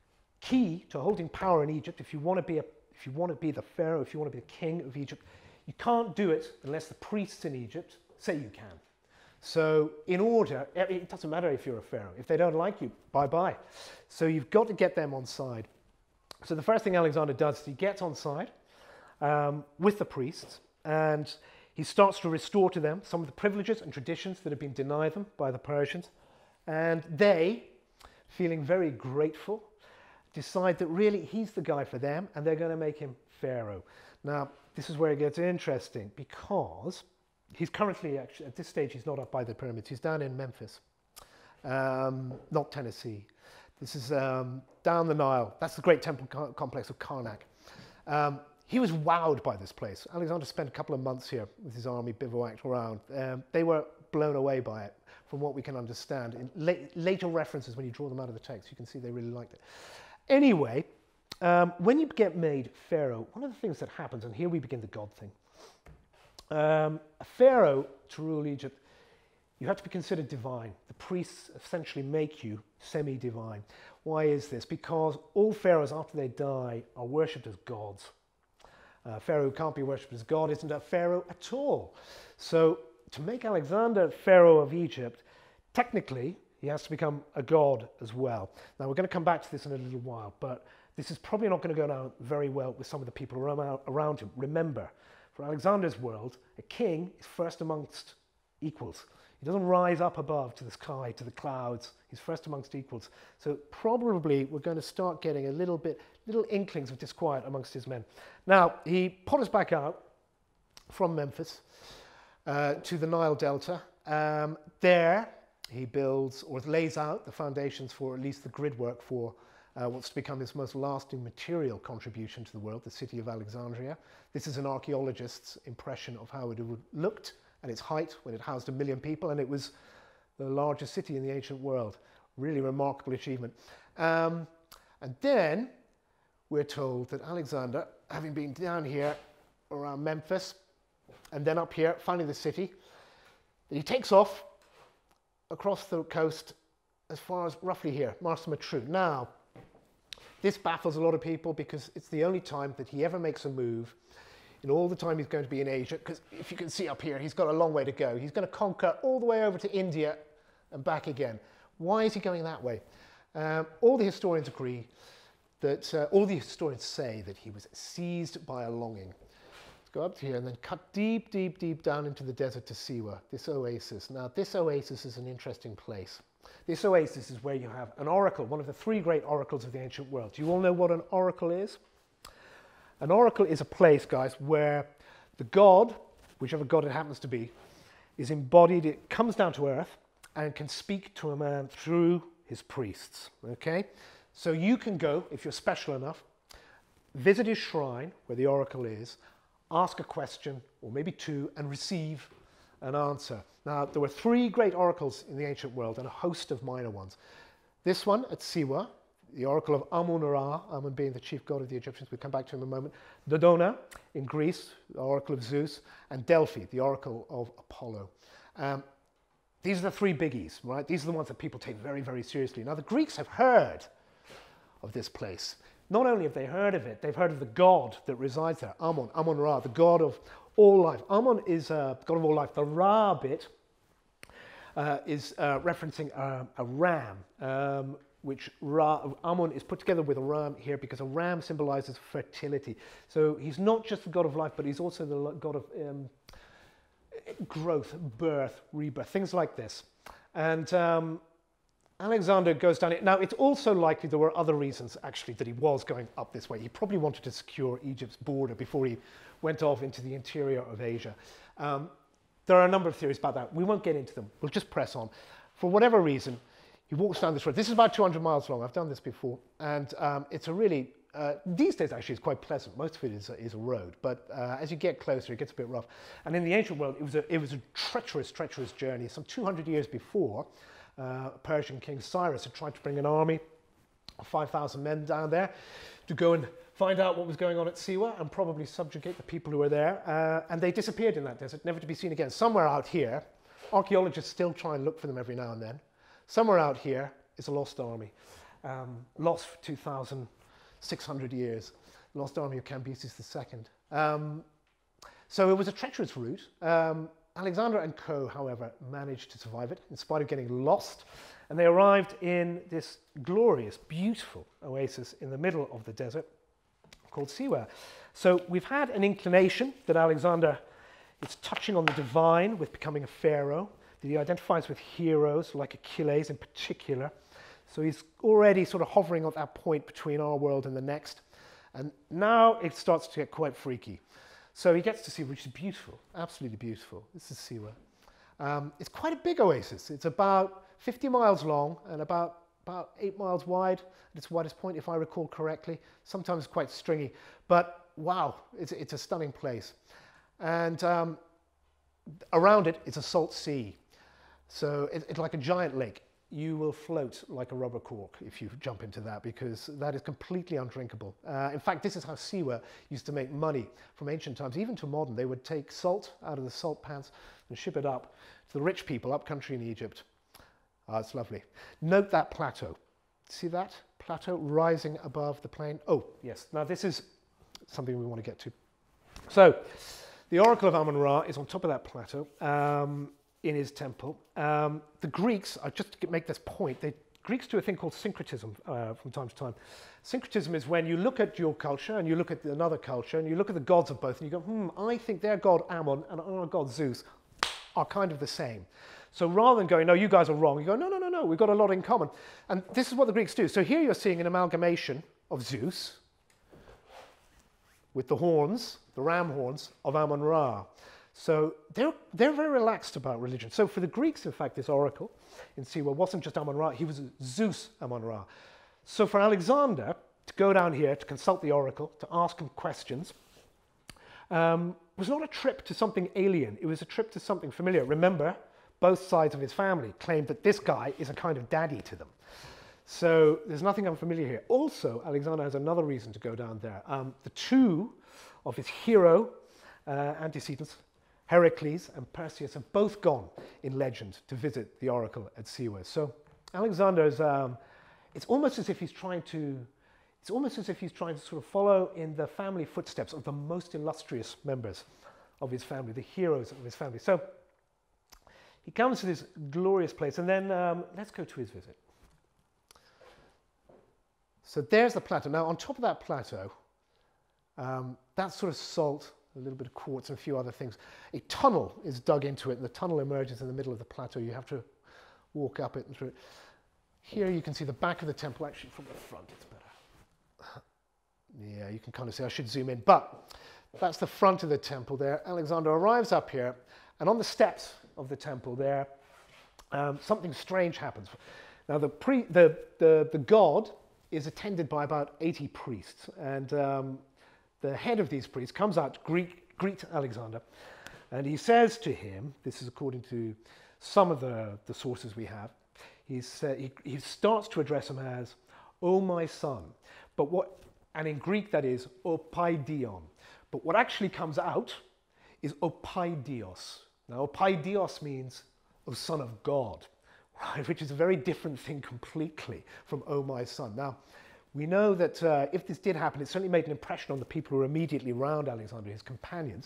Key to holding power in Egypt, if you want to be a, if you want to be the pharaoh, if you want to be the king of Egypt, you can't do it unless the priests in Egypt say you can. So in order, it doesn't matter if you're a pharaoh. If they don't like you, bye-bye. So you've got to get them on side. So the first thing Alexander does is he gets on side um, with the priests, and he starts to restore to them some of the privileges and traditions that have been denied them by the Persians. And they, feeling very grateful, decide that really he's the guy for them, and they're going to make him pharaoh. Now, this is where it gets interesting, because he's currently, actually, at this stage, he's not up by the pyramids. He's down in Memphis, um, not Tennessee. This is um, down the Nile. That's the great temple co complex of Karnak. Um, he was wowed by this place. Alexander spent a couple of months here with his army bivouacked around. Um, they were blown away by it, from what we can understand. In la later references, when you draw them out of the text, you can see they really liked it. Anyway, um, when you get made pharaoh, one of the things that happens, and here we begin the God thing. Um, a pharaoh, to rule Egypt, you have to be considered divine. The priests essentially make you semi-divine. Why is this? Because all pharaohs, after they die, are worshipped as gods. Uh, pharaoh who can't be worshipped as God isn't a pharaoh at all. So to make Alexander pharaoh of Egypt, technically, he has to become a god as well. Now, we're going to come back to this in a little while, but this is probably not going to go down very well with some of the people around, around him. Remember, for Alexander's world, a king is first amongst equals. He doesn't rise up above to the sky, to the clouds. He's first amongst equals. So probably we're going to start getting a little bit, little inklings of disquiet amongst his men. Now, he potters back out from Memphis uh, to the Nile Delta. Um, there, he builds or lays out the foundations for at least the grid work for uh, what's to become his most lasting material contribution to the world, the city of Alexandria. This is an archaeologist's impression of how it would have looked at its height when it housed a million people, and it was the largest city in the ancient world. Really remarkable achievement. Um, and then we're told that Alexander, having been down here around Memphis and then up here, finding the city, that he takes off across the coast as far as roughly here, Marsa Matruh. Now, this baffles a lot of people because it's the only time that he ever makes a move in all the time he's going to be in Asia, because if you can see up here, he's got a long way to go. He's going to conquer all the way over to India and back again. Why is he going that way? Um, all the historians agree that uh, all the historians say that he was seized by a longing. Let's go up to here and then cut deep, deep, deep down into the desert to Siwa, this oasis. Now, this oasis is an interesting place. This oasis is where you have an oracle, one of the three great oracles of the ancient world. Do you all know what an oracle is? An oracle is a place, guys, where the god, whichever god it happens to be, is embodied, it comes down to earth and can speak to a man through his priests, okay? So you can go, if you're special enough, visit his shrine, where the oracle is, ask a question, or maybe two, and receive an answer. Now, there were three great oracles in the ancient world and a host of minor ones. This one at Siwa, the oracle of Amun-Ra, Amun being the chief god of the Egyptians, we'll come back to him in a moment. Dodona in Greece, the oracle of Zeus, and Delphi, the oracle of Apollo. Um, these are the three biggies, right? These are the ones that people take very, very seriously. Now, the Greeks have heard of this place. Not only have they heard of it, they've heard of the god that resides there, Amun, Amun-Ra, the god of all life. Amun is uh, god of all life. The Ra bit uh, is uh, referencing a, a ram, um, which Ra, Amun is put together with a ram here because a ram symbolizes fertility. So he's not just the god of life, but he's also the god of um, growth, birth, rebirth, things like this. And um, Alexander goes down it. Now, it's also likely there were other reasons, actually, that he was going up this way. He probably wanted to secure Egypt's border before he went off into the interior of Asia. Um, there are a number of theories about that. We won't get into them. We'll just press on. For whatever reason, he walks down this road. This is about two hundred miles long. I've done this before. And um, it's a really, uh, these days, actually, it's quite pleasant. Most of it is a, is a road. But uh, as you get closer, it gets a bit rough. And in the ancient world, it was a, it was a treacherous, treacherous journey. Some two hundred years before, Uh, Persian King Cyrus had tried to bring an army of five thousand men down there to go and find out what was going on at Siwa and probably subjugate the people who were there. Uh, and they disappeared in that desert, never to be seen again. Somewhere out here, archaeologists still try and look for them every now and then. Somewhere out here is a lost army, um, lost for two thousand six hundred years. Lost army of Cambyses the Second. Um, so it was a treacherous route. Um, Alexander and co, however, managed to survive it in spite of getting lost, and they arrived in this glorious, beautiful oasis in the middle of the desert called Siwa. So we've had an inclination that Alexander is touching on the divine with becoming a pharaoh, that he identifies with heroes like Achilles in particular. So he's already sort of hovering at that point between our world and the next, and now it starts to get quite freaky. So he gets to Siwa, which is beautiful, absolutely beautiful. This is Siwa. Um, it's quite a big oasis. It's about fifty miles long and about, about eight miles wide at its widest point, if I recall correctly. Sometimes quite stringy, but wow, it's, it's a stunning place. And um, around it, it's a salt sea. So it, it's like a giant lake. You will float like a rubber cork if you jump into that, because that is completely undrinkable. Uh, in fact, this is how Siwa used to make money from ancient times, even to modern. They would take salt out of the salt pans and ship it up to the rich people up country in Egypt. Ah, it's lovely. Note that plateau. See that plateau rising above the plain? Oh, yes. Now, this is something we want to get to. So, the Oracle of Amun-Ra is on top of that plateau. Um, in his temple. Um, the Greeks, I just to make this point, the Greeks do a thing called syncretism uh, from time to time. Syncretism is when you look at your culture and you look at another culture and you look at the gods of both and you go, hmm, I think their god Ammon and our god Zeus are kind of the same. So rather than going, no, you guys are wrong, you go, no, no, no, no, we've got a lot in common. And this is what the Greeks do. So here you're seeing an amalgamation of Zeus with the horns, the ram horns of Amun-Ra. So they're, they're very relaxed about religion. So for the Greeks, in fact, this oracle in Siwa wasn't just Amun-Ra, he was Zeus Amun-Ra. So for Alexander to go down here to consult the oracle, to ask him questions, um, was not a trip to something alien. It was a trip to something familiar. Remember, both sides of his family claimed that this guy is a kind of daddy to them. So there's nothing unfamiliar here. Also, Alexander has another reason to go down there. Um, the two of his hero uh, antecedents, Heracles and Perseus, have both gone in legend to visit the oracle at Siwa. So Alexander's, um, it's almost as if he's trying to, it's almost as if he's trying to sort of follow in the family footsteps of the most illustrious members of his family, the heroes of his family. So he comes to this glorious place, and then um, let's go to his visit. So there's the plateau. Now on top of that plateau, um, that's sort of salt, a little bit of quartz and a few other things. A tunnel is dug into it, and the tunnel emerges in the middle of the plateau. You have to walk up it and through it. Here you can see the back of the temple. Actually, from the front it's better. Yeah, you can kind of see. I should zoom in, but that's the front of the temple there. Alexander arrives up here, and on the steps of the temple there, um, something strange happens. Now the, pre the, the, the god is attended by about eighty priests, and um, the head of these priests comes out to greet, greet Alexander, and he says to him, this is according to some of the, the sources we have, he's, uh, he, he starts to address him as, "O my son," but what, and in Greek that is, "O paidion," but what actually comes out is "O paidios." Now, "O paidios" means "O son of God," right, which is a very different thing completely from "O my son." Now, we know that uh, if this did happen, it certainly made an impression on the people who were immediately around Alexander, his companions,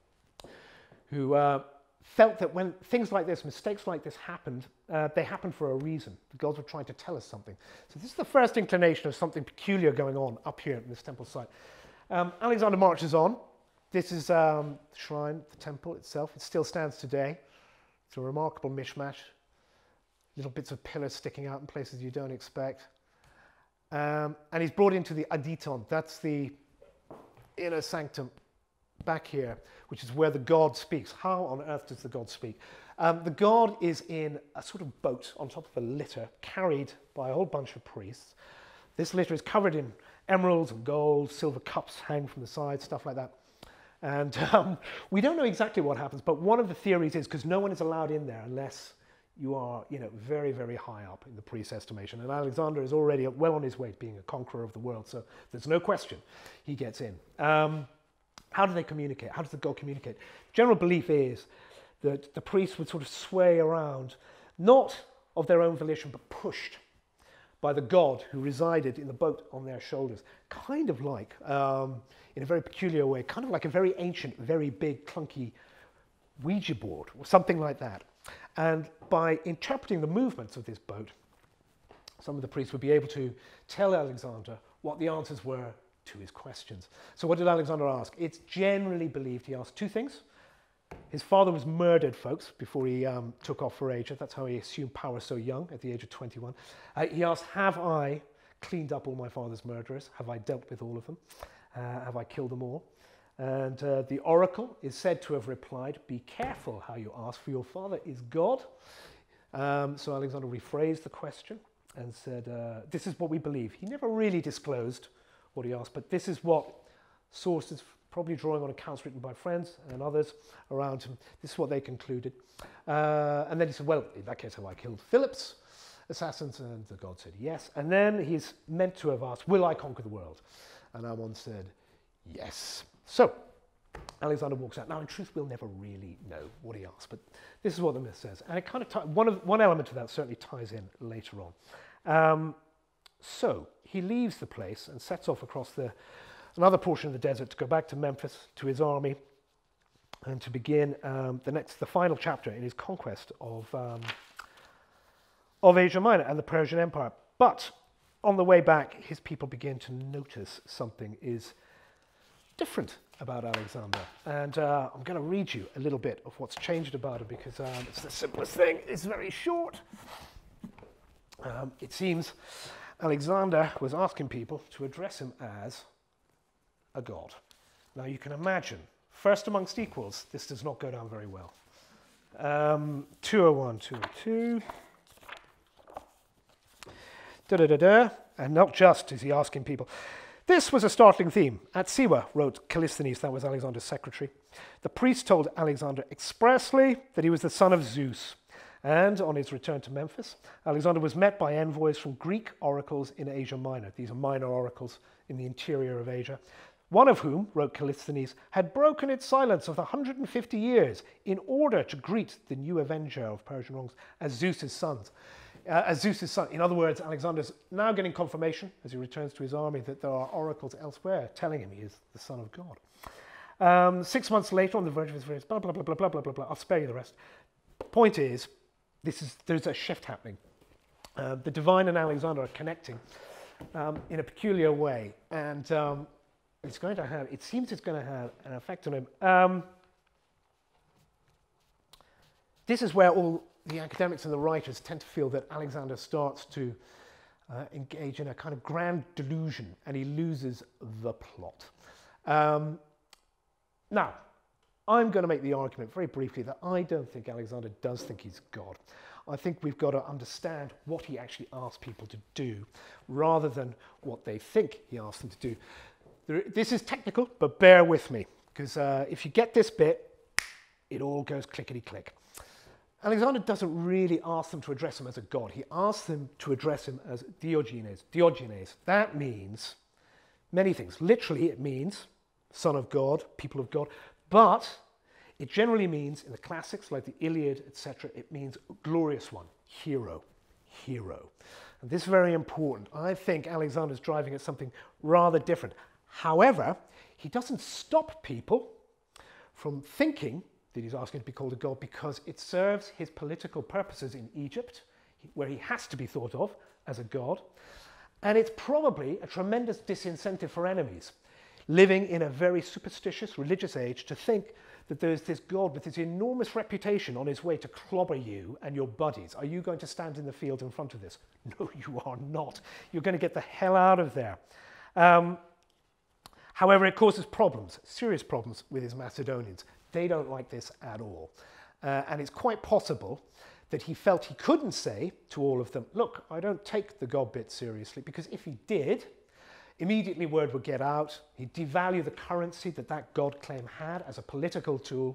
who uh, felt that when things like this, mistakes like this happened, uh, they happened for a reason. The gods were trying to tell us something. So this is the first inclination of something peculiar going on up here in this temple site. Um, Alexander marches on. This is um, the shrine, the temple itself. It still stands today. It's a remarkable mishmash. Little bits of pillars sticking out in places you don't expect. Um, and he's brought into the aditon. That's the inner sanctum back here, which is where the god speaks. How on earth does the god speak? Um, the god is in a sort of boat on top of a litter carried by a whole bunch of priests. This litter is covered in emeralds and gold, silver cups hang from the sides, stuff like that. And um, we don't know exactly what happens, but one of the theories is because no one is allowed in there unless you are, you know, very, very high up in the priest's estimation. And Alexander is already well on his way to being a conqueror of the world, so there's no question he gets in. Um, how do they communicate? How does the god communicate? General belief is that the priests would sort of sway around, not of their own volition, but pushed by the god who resided in the boat on their shoulders, kind of like, um, in a very peculiar way, kind of like a very ancient, very big, clunky Ouija board, or something like that. And by interpreting the movements of this boat, some of the priests would be able to tell Alexander what the answers were to his questions. So what did Alexander ask? It's generally believed he asked two things. His father was murdered, folks, before he um, took off for Asia. That's how he assumed power so young, at the age of twenty-one. Uh, he asked, have I cleaned up all my father's murderers? Have I dealt with all of them? Uh, have I killed them all? And uh, the oracle is said to have replied, "Be careful how you ask, for your father is God." Um, so Alexander rephrased the question and said, uh, this is what we believe. He never really disclosed what he asked, but this is what sources, probably drawing on accounts written by friends and others around him, this is what they concluded. Uh, and then he said, well, in that case, have I killed Philip's assassins? And the god said, yes. And then he's meant to have asked, will I conquer the world? And Ammon said, yes. So, Alexander walks out. Now, in truth, we'll never really know what he asked, but this is what the myth says. And it kind of one of one element of that certainly ties in later on. Um, so, he leaves the place and sets off across the another portion of the desert to go back to Memphis, to his army, and to begin um, the next, the final chapter in his conquest of, um, of Asia Minor and the Persian Empire. But on the way back, his people begin to notice something is different about Alexander. And uh, I'm going to read you a little bit of what's changed about him because um, it's the simplest thing. It's very short. Um, it seems Alexander was asking people to address him as a god. Now you can imagine, first amongst equals, this does not go down very well. Um, two oh one, two oh two. Da-da-da-da. And not just is he asking people. This was a startling theme. At Siwa, wrote Callisthenes, that was Alexander's secretary, the priest told Alexander expressly that he was the son of Zeus. And on his return to Memphis, Alexander was met by envoys from Greek oracles in Asia Minor. These are minor oracles in the interior of Asia. One of whom, wrote Callisthenes, had broken its silence of one hundred fifty years in order to greet the new avenger of Persian wrongs as Zeus's sons. Uh, as Zeus's son. In other words, Alexander's now getting confirmation as he returns to his army that there are oracles elsewhere telling him he is the son of God. Um, six months later, on the verge of his race, blah, blah, blah, blah, blah, blah, blah, blah. I'll spare you the rest. Point is, this is there's a shift happening. Uh, the divine and Alexander are connecting. um, in a peculiar way. And um, it's going to have, it seems it's going to have an effect on him. Um, this is where all the academics and the writers tend to feel that Alexander starts to uh, engage in a kind of grand delusion, and he loses the plot. Um, now, I'm going to make the argument very briefly that I don't think Alexander does think he's God. I think we've got to understand what he actually asked people to do rather than what they think he asked them to do. There, this is technical, but bear with me, because uh, if you get this bit, it all goes clickety-click. Alexander doesn't really ask them to address him as a god. He asks them to address him as Diogenes. Diogenes. That means many things. Literally, it means son of God, people of God. But it generally means, in the classics like the Iliad, et cetera, it means glorious one, hero, hero. And this is very important. I think Alexander's driving at something rather different. However, he doesn't stop people from thinking that he's asking to be called a god because it serves his political purposes in Egypt, where he has to be thought of as a god. And it's probably a tremendous disincentive for enemies living in a very superstitious religious age to think that there's this god with this enormous reputation on his way to clobber you and your buddies. Are you going to stand in the field in front of this? No, you are not. You're going to get the hell out of there. Um, however, it causes problems, serious problems with his Macedonians. They don't like this at all. Uh, and it's quite possible that he felt he couldn't say to all of them, look, I don't take the god bit seriously, because if he did, immediately word would get out. He'd devalue the currency that that god claim had as a political tool.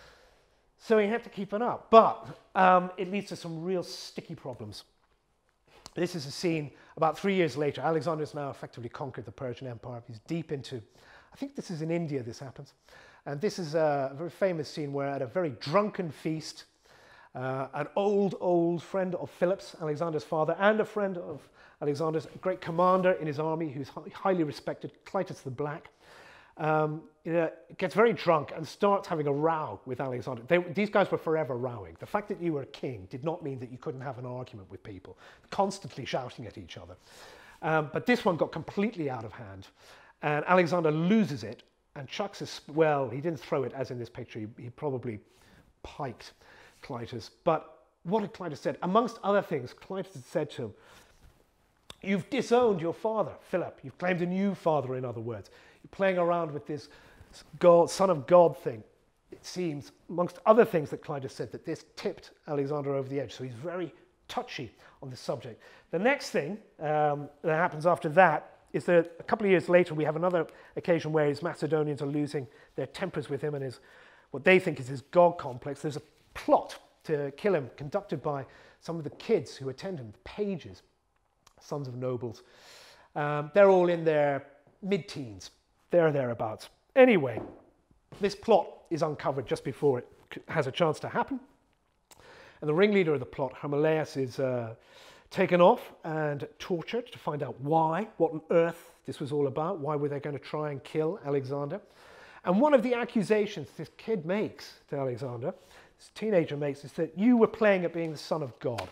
So he had to keep it up. But um, it leads to some real sticky problems. This is a scene about three years later. Alexander has now effectively conquered the Persian Empire. He's deep into, I think this is in India this happens. And this is a very famous scene where at a very drunken feast, uh, an old, old friend of Philip's, Alexander's father, and a friend of Alexander's, a great commander in his army who's highly respected, Clytus the Black, um, you know, gets very drunk and starts having a row with Alexander. They, these guys were forever rowing. The fact that you were a king did not mean that you couldn't have an argument with people, constantly shouting at each other. Um, but this one got completely out of hand, and Alexander loses it and chucks his, well, he didn't throw it as in this picture, he, he probably piked Clytus. But what had Clytus said? Amongst other things, Clytus had said to him, you've disowned your father, Philip. You've claimed a new father, in other words. You're playing around with this God, son of God thing. It seems, amongst other things that Clytus said, that this tipped Alexander over the edge. So he's very touchy on this subject. The next thing um, that happens after that is that a couple of years later we have another occasion where his Macedonians are losing their tempers with him and his, what they think is his God complex. There's a plot to kill him conducted by some of the kids who attend him, the pages, sons of nobles. Um, they're all in their mid-teens, there thereabouts. Anyway, this plot is uncovered just before it has a chance to happen. And the ringleader of the plot, Hermolaus, is uh, taken off and tortured to find out why, what on earth this was all about. Why were they going to try and kill Alexander? And one of the accusations this kid makes to Alexander, this teenager makes, is that you were playing at being the son of God.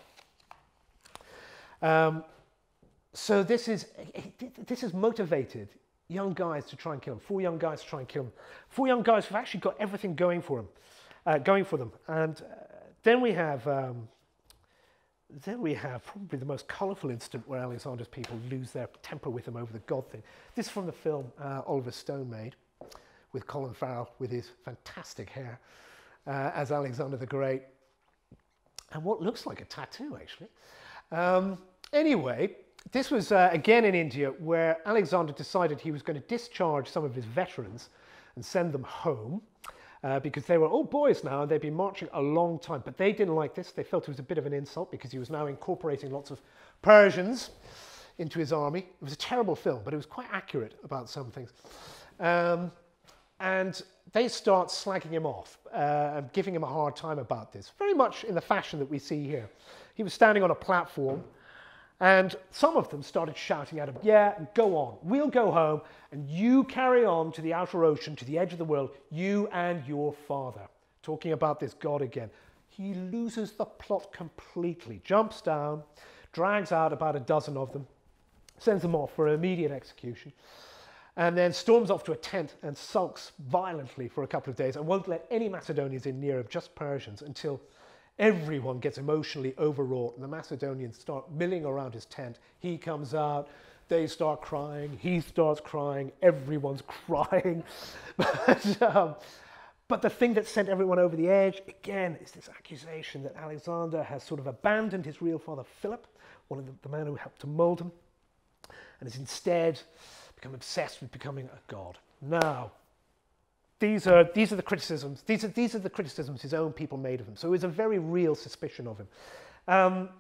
Um, so this is, this has motivated young guys to try and kill him, four young guys to try and kill him. Four young guys who've actually got everything going for him, uh, going for them. And uh, then we have, um, then we have probably the most colourful incident where Alexander's people lose their temper with him over the God thing. This is from the film uh, Oliver Stone made, with Colin Farrell with his fantastic hair uh, as Alexander the Great, and what looks like a tattoo actually. Um, anyway, this was uh, again in India where Alexander decided he was going to discharge some of his veterans and send them home uh, because they were all boys now and they'd been marching a long time, but they didn't like this. They felt it was a bit of an insult because he was now incorporating lots of Persians into his army. It was a terrible film, but it was quite accurate about some things. Um, And they start slagging him off uh, and giving him a hard time about this, very much in the fashion that we see here. He was standing on a platform and some of them started shouting at him, yeah, go on, we'll go home and you carry on to the outer ocean, to the edge of the world, you and your father. Talking about this God again. He loses the plot completely, jumps down, drags out about a dozen of them, sends them off for immediate execution, and then storms off to a tent and sulks violently for a couple of days and won't let any Macedonians in near of, just Persians, until everyone gets emotionally overwrought and the Macedonians start milling around his tent. He comes out, they start crying, he starts crying, everyone's crying. but, um, but the thing that sent everyone over the edge, again, is this accusation that Alexander has sort of abandoned his real father Philip, one of the, the man who helped to mold him, and has instead become obsessed with becoming a god. Now, these are, these are the criticisms, these are, these are the criticisms his own people made of him. So it's a very real suspicion of him. Um,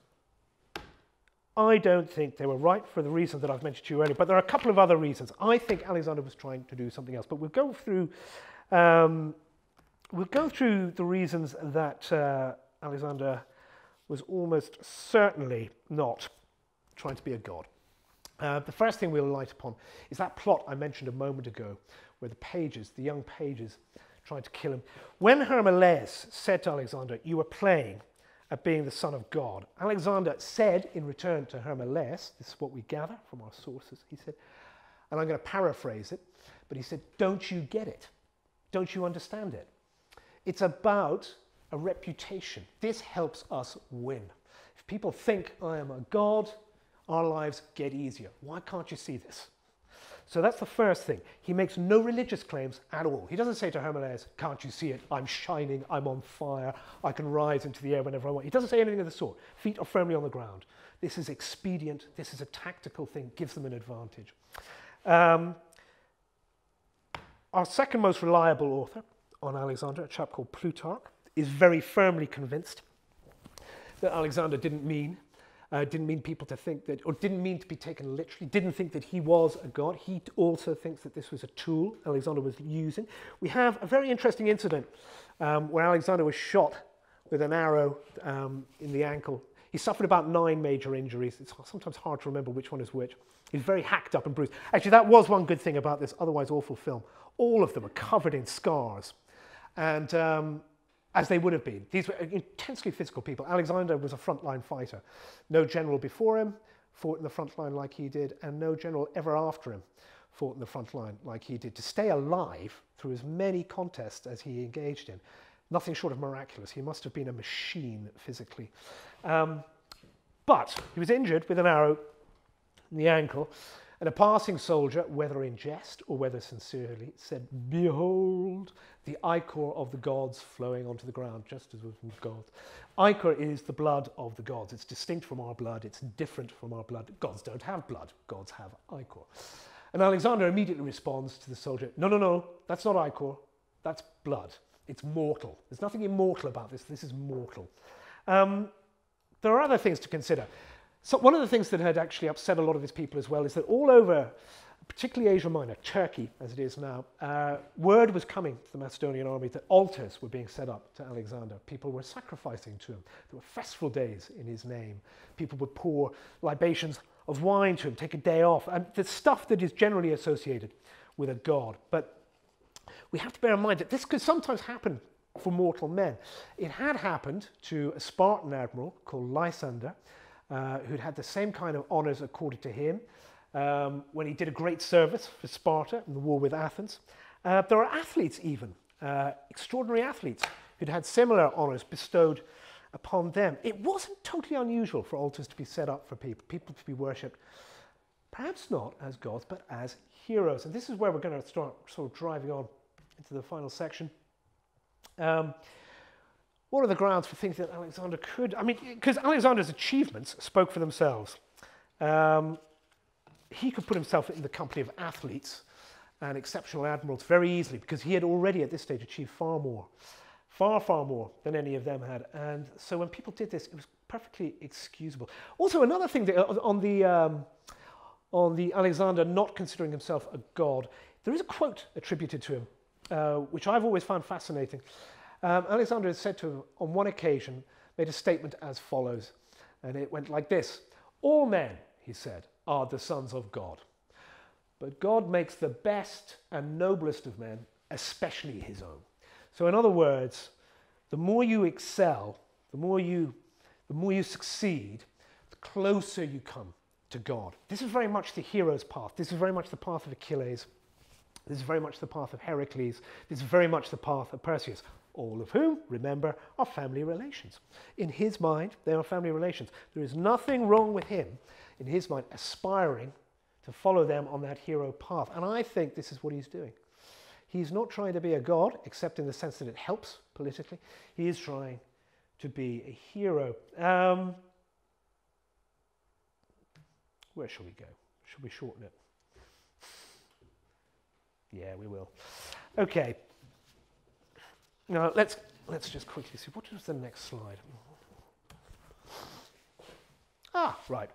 I don't think they were right for the reasons that I've mentioned to you earlier, but there are a couple of other reasons. I think Alexander was trying to do something else, but we'll go through, um, we'll go through the reasons that uh, Alexander was almost certainly not trying to be a god. Uh, the first thing we'll light upon is that plot I mentioned a moment ago, where the pages, the young pages, tried to kill him. When Hermolaus said to Alexander, "You were playing at being the son of God," Alexander said in return to Hermolaus, this is what we gather from our sources, he said, and I'm going to paraphrase it, but he said, "Don't you get it? Don't you understand it? It's about a reputation. This helps us win. If people think I am a god, our lives get easier. Why can't you see this?" So that's the first thing. He makes no religious claims at all. He doesn't say to Hermolaus, "Can't you see it? I'm shining, I'm on fire, I can rise into the air whenever I want." He doesn't say anything of the sort. Feet are firmly on the ground. This is expedient, this is a tactical thing, gives them an advantage. Um, our second most reliable author on Alexander, a chap called Plutarch, is very firmly convinced that Alexander didn't mean Uh, didn't mean people to think that, or didn't mean to be taken literally, didn't think that he was a god. He also thinks that this was a tool Alexander was using. We have a very interesting incident um, where Alexander was shot with an arrow um, in the ankle. He suffered about nine major injuries. It's sometimes hard to remember which one is which. He's very hacked up and bruised. Actually, that was one good thing about this otherwise awful film. All of them are covered in scars. And um, as they would have been. These were intensely physical people. Alexander was a frontline fighter. No general before him fought in the front line like he did, and no general ever after him fought in the front line like he did. To stay alive through as many contests as he engaged in, nothing short of miraculous. He must have been a machine physically. Um, but he was injured with an arrow in the ankle, and a passing soldier, whether in jest or whether sincerely, said, "Behold, the ichor of the gods flowing onto the ground," just as with the gods. Ichor is the blood of the gods. It's distinct from our blood. It's different from our blood. Gods don't have blood. Gods have ichor. And Alexander immediately responds to the soldier, "No, no, no, that's not ichor. That's blood. It's mortal. There's nothing immortal about this. This is mortal." Um, there are other things to consider. So one of the things that had actually upset a lot of his people as well is that all over, particularly Asia Minor, Turkey as it is now, uh, word was coming to the Macedonian army that altars were being set up to Alexander. People were sacrificing to him. There were festival days in his name. People would pour libations of wine to him, take a day off, and the stuff that is generally associated with a god. But we have to bear in mind that this could sometimes happen for mortal men. It had happened to a Spartan admiral called Lysander, Uh, who'd had the same kind of honours accorded to him um, when he did a great service for Sparta in the war with Athens. Uh, there are athletes even, uh, extraordinary athletes, who'd had similar honours bestowed upon them. It wasn't totally unusual for altars to be set up for people, people to be worshipped, perhaps not as gods, but as heroes. And this is where we're going to start sort of driving on into the final section. Um, What are the grounds for thinking that Alexander could? I mean, because Alexander's achievements spoke for themselves. Um, he could put himself in the company of athletes and exceptional admirals very easily because he had already at this stage achieved far more, far, far more than any of them had. And so when people did this, it was perfectly excusable. Also, another thing that, on the um, on the Alexander not considering himself a god, there is a quote attributed to him, uh, which I've always found fascinating. Um, Alexander is said to have, on one occasion, made a statement as follows, and it went like this: "All men," he said, "are the sons of God, but God makes the best and noblest of men, especially his own." So in other words, the more you excel, the more you, the more you succeed, the closer you come to God. This is very much the hero's path. This is very much the path of Achilles. This is very much the path of Heracles. This is very much the path of Perseus, all of whom, remember, are family relations. In his mind, they are family relations. There is nothing wrong with him, in his mind, aspiring to follow them on that hero path. And I think this is what he's doing. He's not trying to be a god, except in the sense that it helps politically. He is trying to be a hero. Um, where shall we go? Should we shorten it? Yeah, we will. Okay. Now let's let's just quickly see, what was the next slide? Ah, right.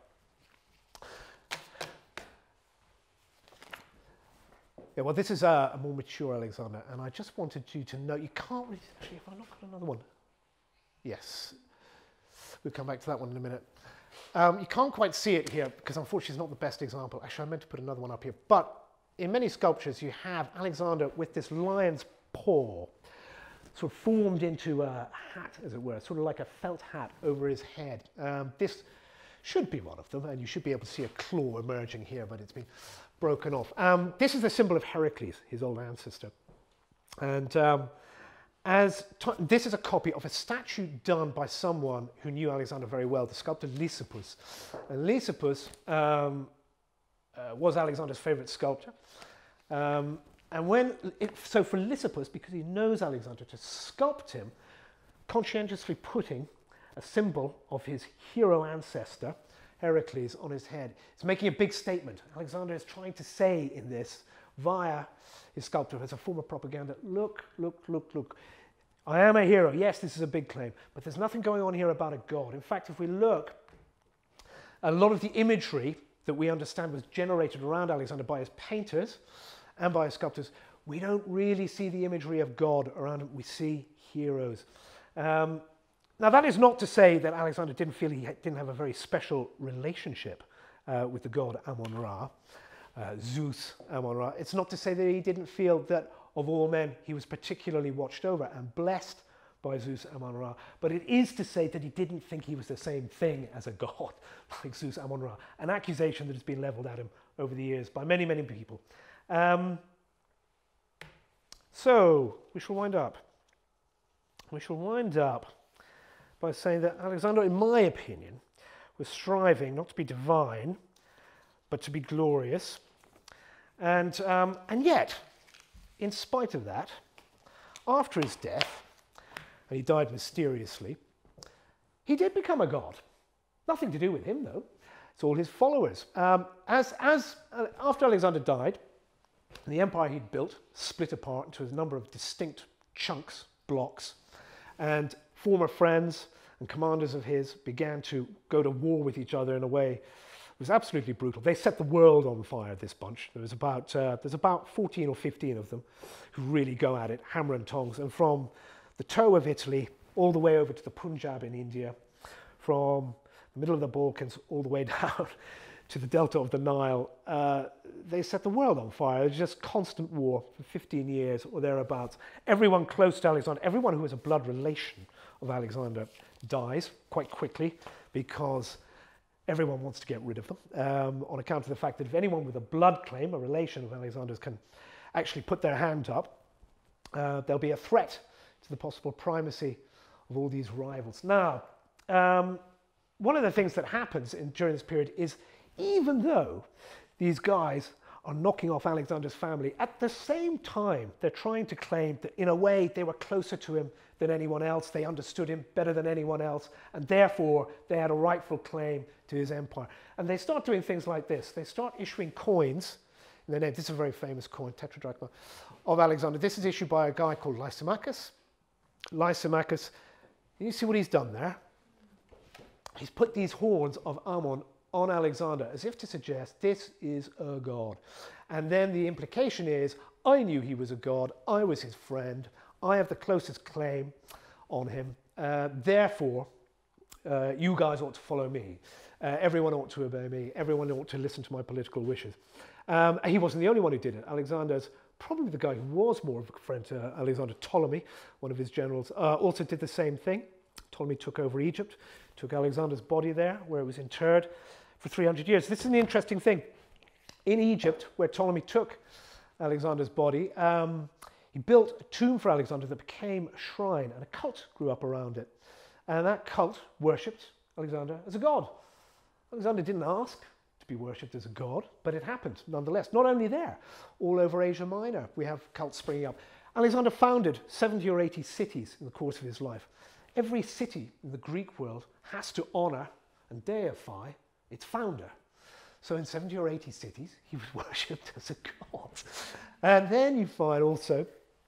Yeah, well, this is a, a more mature Alexander, and I just wanted you to know, you can't really, actually, if I not got another one. Yes, we'll come back to that one in a minute. Um, you can't quite see it here, because unfortunately it's not the best example. Actually, I meant to put another one up here. But in many sculptures, you have Alexander with this lion's paw, sort of formed into a hat, as it were, sort of like a felt hat over his head. Um, this should be one of them, and you should be able to see a claw emerging here, but it's been broken off. Um, this is the symbol of Heracles, his old ancestor. And um, as this is a copy of a statue done by someone who knew Alexander very well, the sculptor Lysippus. And Lysippus um, uh, was Alexander's favorite sculptor. Um, and when, it, so for Lysippus, because he knows Alexander, to sculpt him, conscientiously putting a symbol of his hero ancestor, Heracles, on his head. It's making a big statement. Alexander is trying to say in this, via his sculpture, as a form of propaganda, look, look, look, look. I am a hero. Yes, this is a big claim, but there's nothing going on here about a god. In fact, if we look, a lot of the imagery that we understand was generated around Alexander by his painters and by his sculptors, we don't really see the imagery of God around him. We see heroes. Um, Now, that is not to say that Alexander didn't feel he didn't have a very special relationship uh, with the god Amun-Ra, uh, Zeus Amun-Ra. It's not to say that he didn't feel that of all men he was particularly watched over and blessed by Zeus Amun-Ra, but it is to say that he didn't think he was the same thing as a god like Zeus Amun-Ra, an accusation that has been leveled at him over the years by many, many people. Um, so, we shall wind up. We shall wind up by saying that Alexander, in my opinion, was striving not to be divine, but to be glorious. And, um, and yet, in spite of that, after his death, and he died mysteriously, he did become a god. Nothing to do with him, though. It's all his followers. Um, as, as, uh, after Alexander died, the empire he'd built split apart into a number of distinct chunks, blocks, and former friends and commanders of his began to go to war with each other in a way that was absolutely brutal. They set the world on fire, this bunch. There was about, uh, there's about fourteen or fifteen of them who really go at it, hammer and tongs. And from the toe of Italy all the way over to the Punjab in India, from the middle of the Balkans all the way down to the delta of the Nile, uh, they set the world on fire. It was just constant war for fifteen years or thereabouts. Everyone close to Alexander, everyone who was a blood relation of Alexander dies quite quickly because everyone wants to get rid of them um, on account of the fact that if anyone with a blood claim, a relation of Alexander's, can actually put their hand up, uh, there'll be a threat to the possible primacy of all these rivals. Now, um, one of the things that happens in, during this period is, even though these guys are knocking off Alexander's family, at the same time they're trying to claim that in a way they were closer to him than anyone else, they understood him better than anyone else, and therefore they had a rightful claim to his empire. And they start doing things like this. They start issuing coins in their name. This is a very famous coin, tetradrachma, of Alexander. This is issued by a guy called Lysimachus. Lysimachus, you see what he's done there? He's put these horns of Ammon on Alexander as if to suggest this is a god. And then the implication is, I knew he was a god, I was his friend, I have the closest claim on him, uh, therefore uh, you guys ought to follow me. Uh, everyone ought to obey me, everyone ought to listen to my political wishes. Um, he wasn't the only one who did it. Alexander's probably the guy who was more of a friend to Alexander, Ptolemy, one of his generals, uh, also did the same thing. Ptolemy took over Egypt, took Alexander's body there where it was interred, for three hundred years. This is an interesting thing. In Egypt, where Ptolemy took Alexander's body, um, he built a tomb for Alexander that became a shrine, and a cult grew up around it. And that cult worshipped Alexander as a god. Alexander didn't ask to be worshipped as a god, but it happened nonetheless. Not only there, all over Asia Minor, we have cults springing up. Alexander founded seventy or eighty cities in the course of his life. Every city in the Greek world has to honor and deify its founder. So in seventy or eighty cities, he was worshipped as a god. And then you find also,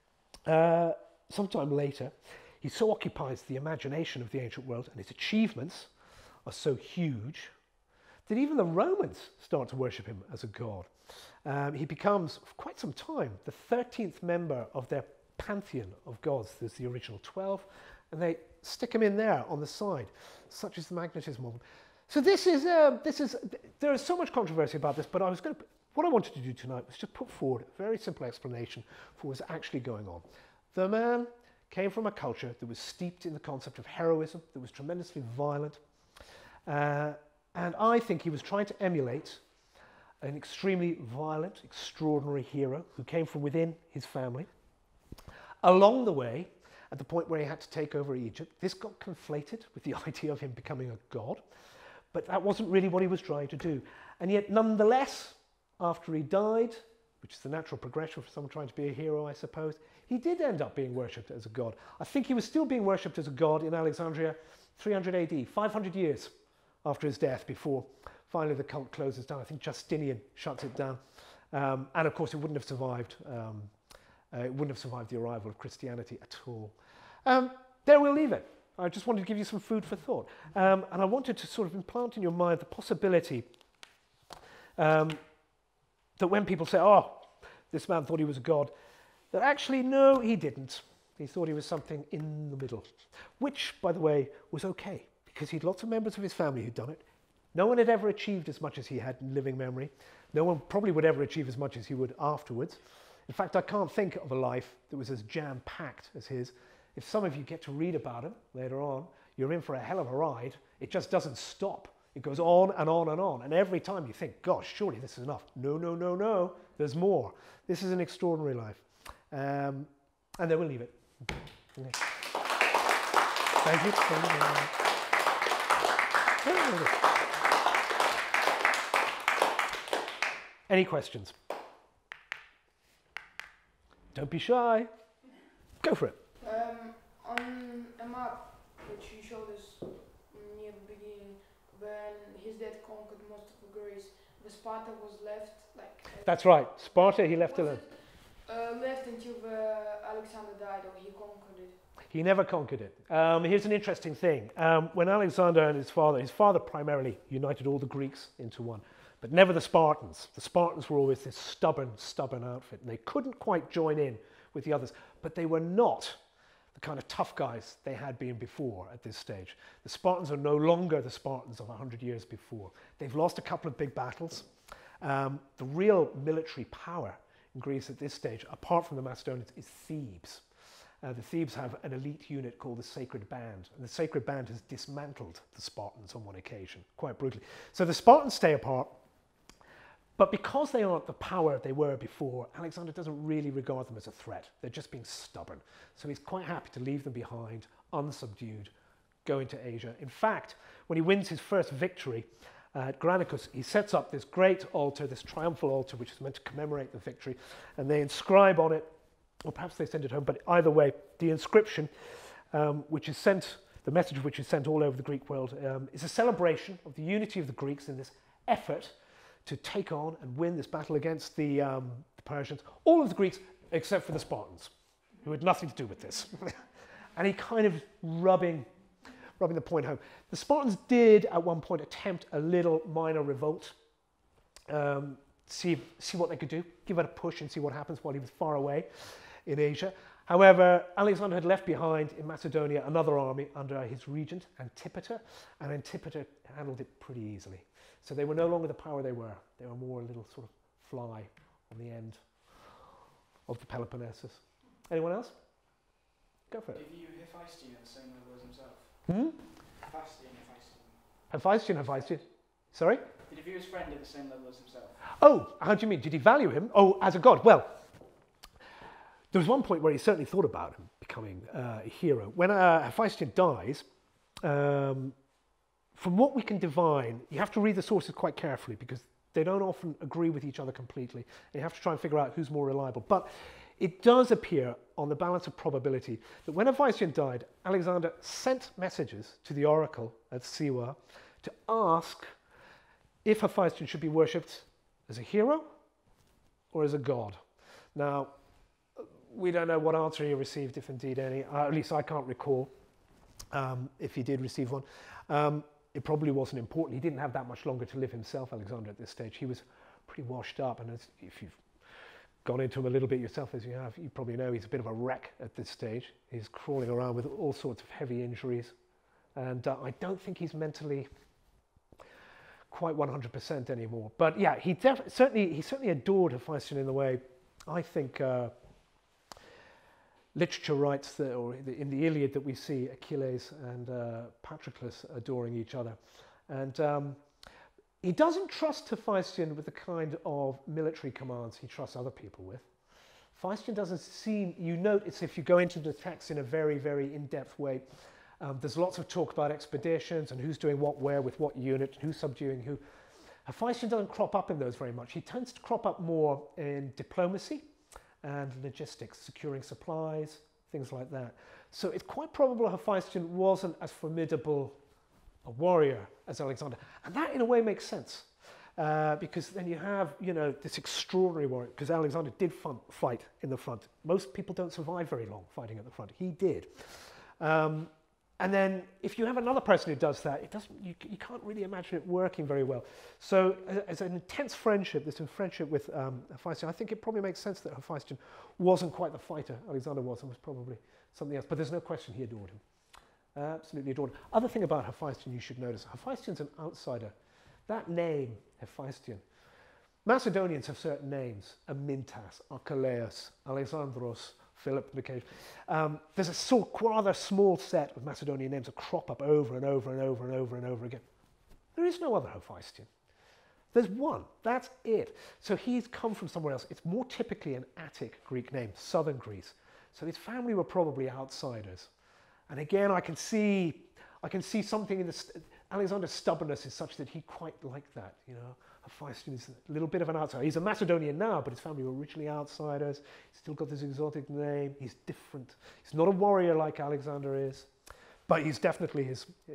uh, sometime later, he so occupies the imagination of the ancient world, and his achievements are so huge that even the Romans start to worship him as a god. Um, he becomes, for quite some time, the thirteenth member of their pantheon of gods. There's the original twelve, and they stick him in there on the side. Such is the magnetism of him. So this is, uh, this is, there is so much controversy about this, but I was going to, what I wanted to do tonight was just put forward a very simple explanation for what's actually going on. The man came from a culture that was steeped in the concept of heroism, that was tremendously violent, uh, and I think he was trying to emulate an extremely violent, extraordinary hero who came from within his family. Along the way, at the point where he had to take over Egypt, this got conflated with the idea of him becoming a god. But that wasn't really what he was trying to do. And yet, nonetheless, after he died, which is the natural progression for someone trying to be a hero, I suppose, he did end up being worshipped as a god. I think he was still being worshipped as a god in Alexandria three hundred A D, five hundred years after his death, before finally the cult closes down. I think Justinian shuts it down. Um, and of course, it wouldn't have survived. Um, uh, it wouldn't have survived the arrival of Christianity at all. Um, there we'll leave it. I just wanted to give you some food for thought. Um, and I wanted to sort of implant in your mind the possibility um, that when people say, oh, this man thought he was a god, that actually, no, he didn't. He thought he was something in the middle, which, by the way, was okay, because he had lots of members of his family who'd done it. No one had ever achieved as much as he had in living memory. No one probably would ever achieve as much as he would afterwards. In fact, I can't think of a life that was as jam-packed as his. If some of you get to read about him later on, you're in for a hell of a ride. It just doesn't stop. It goes on and on and on. And every time you think, gosh, surely this is enough. No, no, no, no. There's more. This is an extraordinary life. Um, and then we'll leave it. Okay. Thank you. Thank you. Any questions? Don't be shy. Go for it. Um, on a map which you showed us near the beginning, when his dad conquered most of Greece, the Sparta was left like. Uh, That's right. Sparta, he left alone. Uh, left until the Alexander died, or he conquered it. He never conquered it. Um, here's an interesting thing. Um, when Alexander and his father, his father primarily united all the Greeks into one, but never the Spartans. The Spartans were always this stubborn, stubborn outfit, and they couldn't quite join in with the others, but they were not the kind of tough guys they had been before at this stage. The Spartans are no longer the Spartans of one hundred years before. They've lost a couple of big battles. Um, the real military power in Greece at this stage, apart from the Macedonians, is Thebes. Uh, the Thebes have an elite unit called the Sacred Band, and the Sacred Band has dismantled the Spartans on one occasion, quite brutally. So the Spartans stay apart, but because they aren't the power they were before, Alexander doesn't really regard them as a threat. They're just being stubborn. So he's quite happy to leave them behind, unsubdued, go into Asia. In fact, when he wins his first victory uh, at Granicus, he sets up this great altar, this triumphal altar, which is meant to commemorate the victory, and they inscribe on it, or perhaps they send it home, but either way, the inscription, um, which is sent, the message which is sent all over the Greek world, um, is a celebration of the unity of the Greeks in this effort to take on and win this battle against the, um, the Persians, all of the Greeks except for the Spartans, who had nothing to do with this. And he kind of rubbing, rubbing the point home. The Spartans did at one point attempt a little minor revolt, um, see, see what they could do, give it a push and see what happens while he was far away in Asia. However, Alexander had left behind in Macedonia another army under his regent, Antipater, and Antipater handled it pretty easily. So they were no longer the power they were. They were more a little sort of fly on the end of the Peloponnesus. Anyone else? Go for it. If you Hephaestion at the same level as himself. Hmm? Hephaestion, Hephaestion. Hephaestion, Hephaestion. Sorry? Did he view his friend at the same level as himself? Oh, how do you mean? Did he value him? Oh, as a god? Well, there was one point where he certainly thought about him becoming uh, a hero. When uh, Hephaestion dies, um, from what we can divine, you have to read the sources quite carefully because they don't often agree with each other completely. You have to try and figure out who's more reliable. But it does appear on the balance of probability that when Hephaestion died, Alexander sent messages to the oracle at Siwa to ask if Hephaestion should be worshipped as a hero or as a god. Now, we don't know what answer he received, if indeed any. Uh, at least I can't recall um, if he did receive one. Um, it probably wasn't important. He didn't have that much longer to live himself, Alexander, at this stage. He was pretty washed up, and as, if you've gone into him a little bit yourself, as you have, you probably know he's a bit of a wreck at this stage. He's crawling around with all sorts of heavy injuries, and uh, I don't think he's mentally quite one hundred percent anymore. But yeah, he def certainly he certainly adored Hephaestion in the way I think uh, literature writes that, or in the Iliad that we see Achilles and uh, Patroclus adoring each other. And um, he doesn't trust Hephaestion with the kind of military commands he trusts other people with. Hephaestion doesn't seem, you notice if you go into the text in a very, very in-depth way, um, there's lots of talk about expeditions and who's doing what where with what unit, who's subduing who. Hephaestion doesn't crop up in those very much. He tends to crop up more in diplomacy and logistics, securing supplies, things like that. So it's quite probable Hephaestion wasn't as formidable a warrior as Alexander. And that in a way makes sense, uh, because then you have, you know, this extraordinary warrior, because Alexander did fun, fight in the front. Most people don't survive very long fighting at the front. He did. Um, and then if you have another person who does that, it doesn't, you, you can't really imagine it working very well. So as an intense friendship, this friendship with um, Hephaestion, I think it probably makes sense that Hephaestion wasn't quite the fighter Alexander was, and was probably something else. But there's no question he adored him. Absolutely adored him. Other thing about Hephaestion you should notice, Hephaestion's an outsider. That name, Hephaestion, Macedonians have certain names, Amintas, Archelaus, Alexandros, Philip the Cave. Um, there's a sort rather small set of Macedonian names that crop up over and over and over and over and over again. There is no other Hephaestion. There's one, that's it. So he's come from somewhere else. It's more typically an Attic Greek name, southern Greece. So his family were probably outsiders. And again, I can see, I can see something in this. Alexander's stubbornness is such that he quite liked that. You know, Hephaestion is a little bit of an outsider. He's a Macedonian now, but his family were originally outsiders. He's still got this exotic name. He's different. He's not a warrior like Alexander is, but he's definitely his, uh,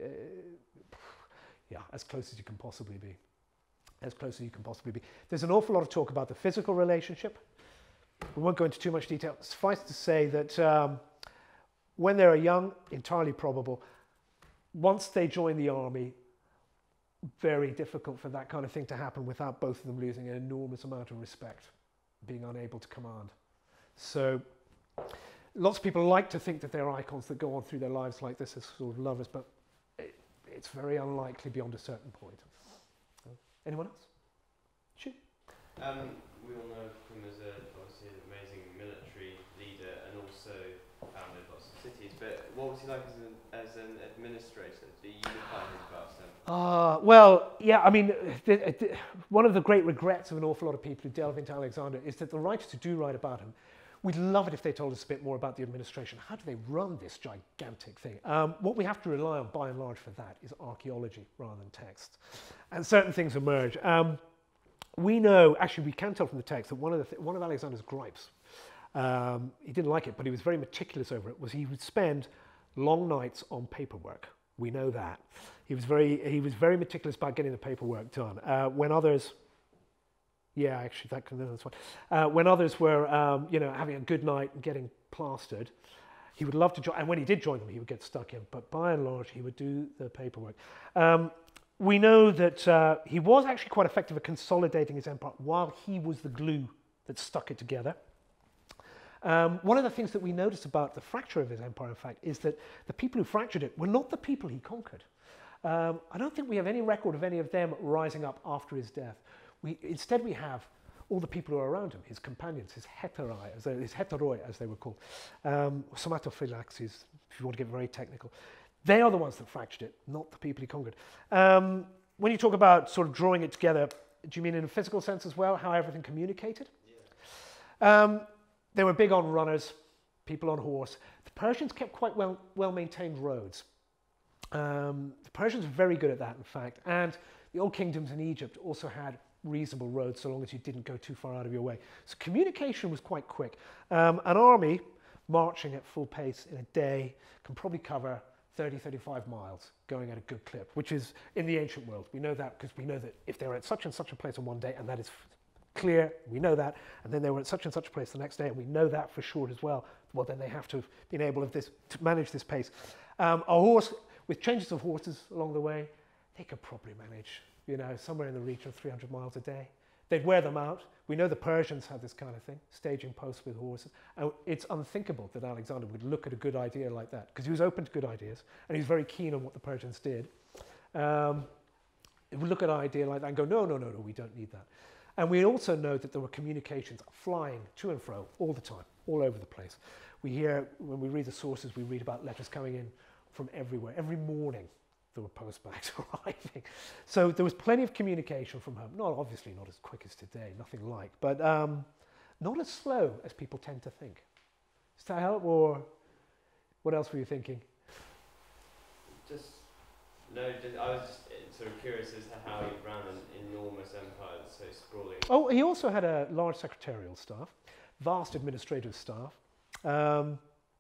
yeah, as close as you can possibly be. As close as you can possibly be. There's an awful lot of talk about the physical relationship. We won't go into too much detail. Suffice to say that um, when they're young, entirely probable. Once they join the army, very difficult for that kind of thing to happen without both of them losing an enormous amount of respect, being unable to command. So lots of people like to think that they're icons that go on through their lives like this as sort of lovers, but it, it's very unlikely beyond a certain point. So, anyone else? Sure. Um, we all know him as a, obviously an amazing military leader and also founded lots of cities, but what was he like as an, as an administrator? Do you find his past then? Uh, well, yeah, I mean, the, the, one of the great regrets of an awful lot of people who delve into Alexander is that the writers who do write about him, we'd love it if they told us a bit more about the administration. How do they run this gigantic thing? Um, what we have to rely on, by and large, for that is archaeology rather than text. And certain things emerge. Um, we know, actually, we can tell from the text that one of, the th one of Alexander's gripes, um, he didn't like it, but he was very meticulous over it, was he would spend long nights on paperwork. We know that. He was very, he was very meticulous about getting the paperwork done. Uh, when others, yeah, actually, that can, that's one. Uh, when others were, um, you know, having a good night and getting plastered, he would love to join, and when he did join them, he would get stuck in, but by and large, he would do the paperwork. Um, we know that uh, he was actually quite effective at consolidating his empire while he was the glue that stuck it together. Um, one of the things that we noticed about the fracture of his empire, in fact, is that the people who fractured it were not the people he conquered. Um, I don't think we have any record of any of them rising up after his death. We, instead, we have all the people who are around him, his companions, his heteroi, as they, his heteroi, as they were called, um, somatophylaxes, if you want to get very technical. They are the ones that fractured it, not the people he conquered. Um, when you talk about sort of drawing it together, do you mean in a physical sense as well, how everything communicated? Yeah. Um, they were big on runners, people on horse. The Persians kept quite well, well-maintained roads. Um, the Persians were very good at that, in fact, and the old kingdoms in Egypt also had reasonable roads so long as you didn't go too far out of your way. So communication was quite quick. Um, an army marching at full pace in a day can probably cover thirty, thirty-five miles going at a good clip, which is in the ancient world. We know that because we know that if they were at such and such a place on one day, and that is clear, we know that, and then they were at such and such a place the next day, and we know that for sure as well, well, then they have to have been able of this, to manage this pace. Um, a horse, with changes of horses along the way, they could probably manage, you know, somewhere in the region of three hundred miles a day. They'd wear them out. We know the Persians had this kind of thing, staging posts with horses. And it's unthinkable that Alexander would look at a good idea like that, because he was open to good ideas, and he was very keen on what the Persians did. Um, he would look at an idea like that and go, no, no, no, no, we don't need that. And we also know that there were communications flying to and fro all the time, all over the place. We hear, when we read the sources, we read about letters coming in from everywhere. Every morning there were postbags arriving. So there was plenty of communication from home. Not obviously not as quick as today, nothing like, but um, not as slow as people tend to think. Does that help, or what else were you thinking? Just, no, just, I was just uh, sort of curious as to how he ran an enormous empire that's so sprawling. Oh, he also had a large secretarial staff, vast administrative staff. Um,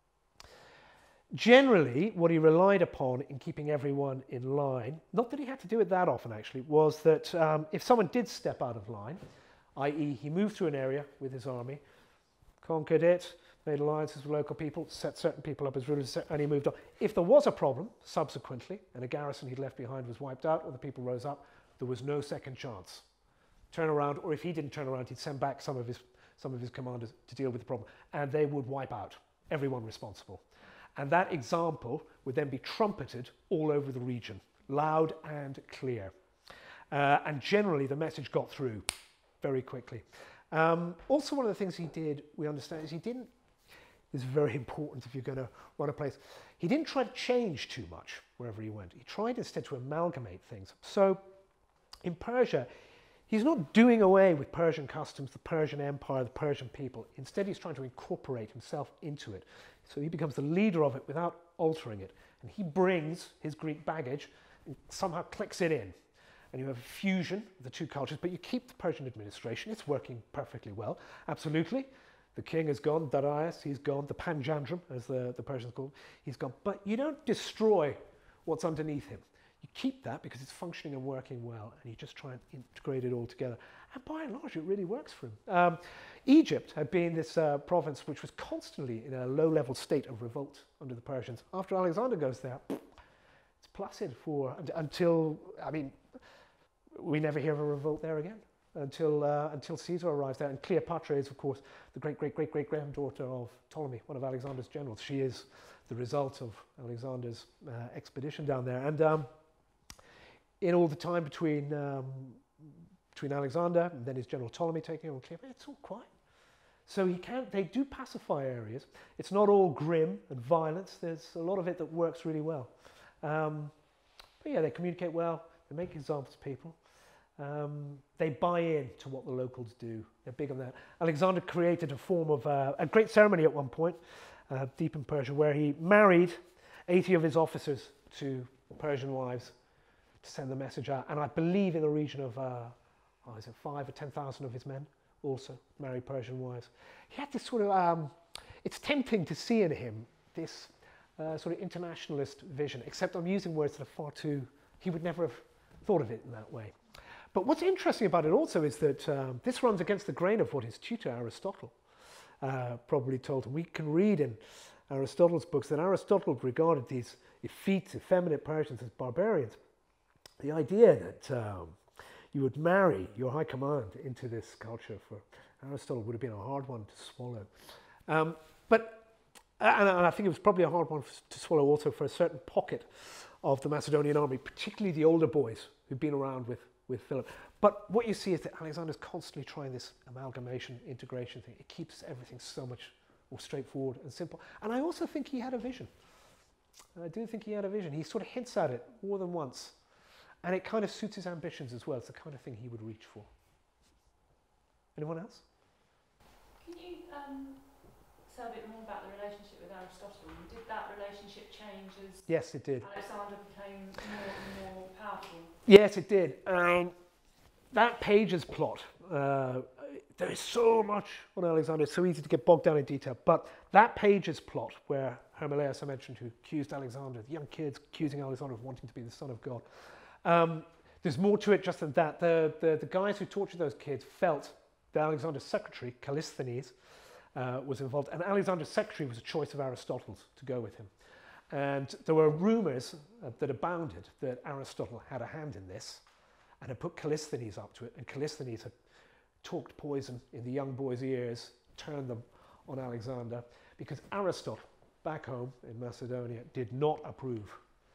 generally, what he relied upon in keeping everyone in line, not that he had to do it that often actually, was that um, if someone did step out of line, that is he moved through an area with his army, conquered it, made alliances with local people, set certain people up as rulers, and he moved on. If there was a problem, subsequently, and a garrison he'd left behind was wiped out, or the people rose up, there was no second chance. Turn around, or if he didn't turn around, he'd send back some of his, some of his commanders to deal with the problem, and they would wipe out everyone responsible. And that example would then be trumpeted all over the region, loud and clear. Uh, and generally, the message got through very quickly. Um, also, one of the things he did, we understand, is he didn't, this is very important if you're going to run a place, he didn't try to change too much wherever he went. He tried instead to amalgamate things. So in Persia, he's not doing away with Persian customs, the Persian Empire, the Persian people. Instead, he's trying to incorporate himself into it. So he becomes the leader of it without altering it. And he brings his Greek baggage and somehow clicks it in. And you have a fusion of the two cultures, but you keep the Persian administration. It's working perfectly well, absolutely. The king is gone, Darius, he's gone, the Panjandrum, as the, the Persians call him, he's gone. But you don't destroy what's underneath him. You keep that because it's functioning and working well, and you just try and integrate it all together. And by and large, it really works for him. Um, Egypt had been this uh, province which was constantly in a low-level state of revolt under the Persians. After Alexander goes there, it's placid for, until, I mean, we never hear of a revolt there again until, uh, until Caesar arrives there. And Cleopatra is, of course, the great-great-great-great-granddaughter of Ptolemy, one of Alexander's generals. She is the result of Alexander's uh, expedition down there. And um, in all the time between, um, between Alexander and then his general Ptolemy taking over Cleopatra, it's all quiet. So he can, they do pacify areas. It's not all grim and violence. There's a lot of it that works really well. Um, but yeah, they communicate well. They make examples of people. Um, they buy in to what the locals do. They're big on that. Alexander created a form of uh, a great ceremony at one point, uh, deep in Persia, where he married eighty of his officers to Persian wives to send the message out. And I believe in the region of, uh, oh, is it five or ten thousand of his men also married Persian wives. He had this sort of, um, it's tempting to see in him this uh, sort of internationalist vision, except I'm using words that are far too, he would never have thought of it in that way. But what's interesting about it also is that um, this runs against the grain of what his tutor Aristotle uh, probably told him. We can read in Aristotle's books that Aristotle regarded these effete, effeminate Persians as barbarians. The idea that um, you would marry your high command into this culture for Aristotle would have been a hard one to swallow. Um, but, and I think it was probably a hard one to swallow also for a certain pocket of the Macedonian army, particularly the older boys who'd been around with, with Philip. But what you see is that Alexander's constantly trying this amalgamation, integration thing. It keeps everything so much more straightforward and simple. And I also think he had a vision. I do think he had a vision. He sort of hints at it more than once. and it kind of suits his ambitions as well. It's the kind of thing he would reach for. Anyone else? Can you um, say a bit more about the relationship with Aristotle? Did that relationship change as Yes, it did. Alexander became more and more powerful? Yes, it did. Um, that Page's plot, uh, there is so much on Alexander, it's so easy to get bogged down in detail, but that Page's plot, where Hermolaus, I mentioned, who accused Alexander, the young kids accusing Alexander of wanting to be the son of God, um, there's more to it just than that. The, the, the guys who tortured those kids felt that Alexander's secretary, Callisthenes, uh, was involved, and Alexander's secretary was a choice of Aristotle's to go with him. And there were rumours uh, that abounded that Aristotle had a hand in this and had put Callisthenes up to it, and Callisthenes had talked poison in the young boys' ears, turned them on Alexander, because Aristotle, back home in Macedonia, did not approve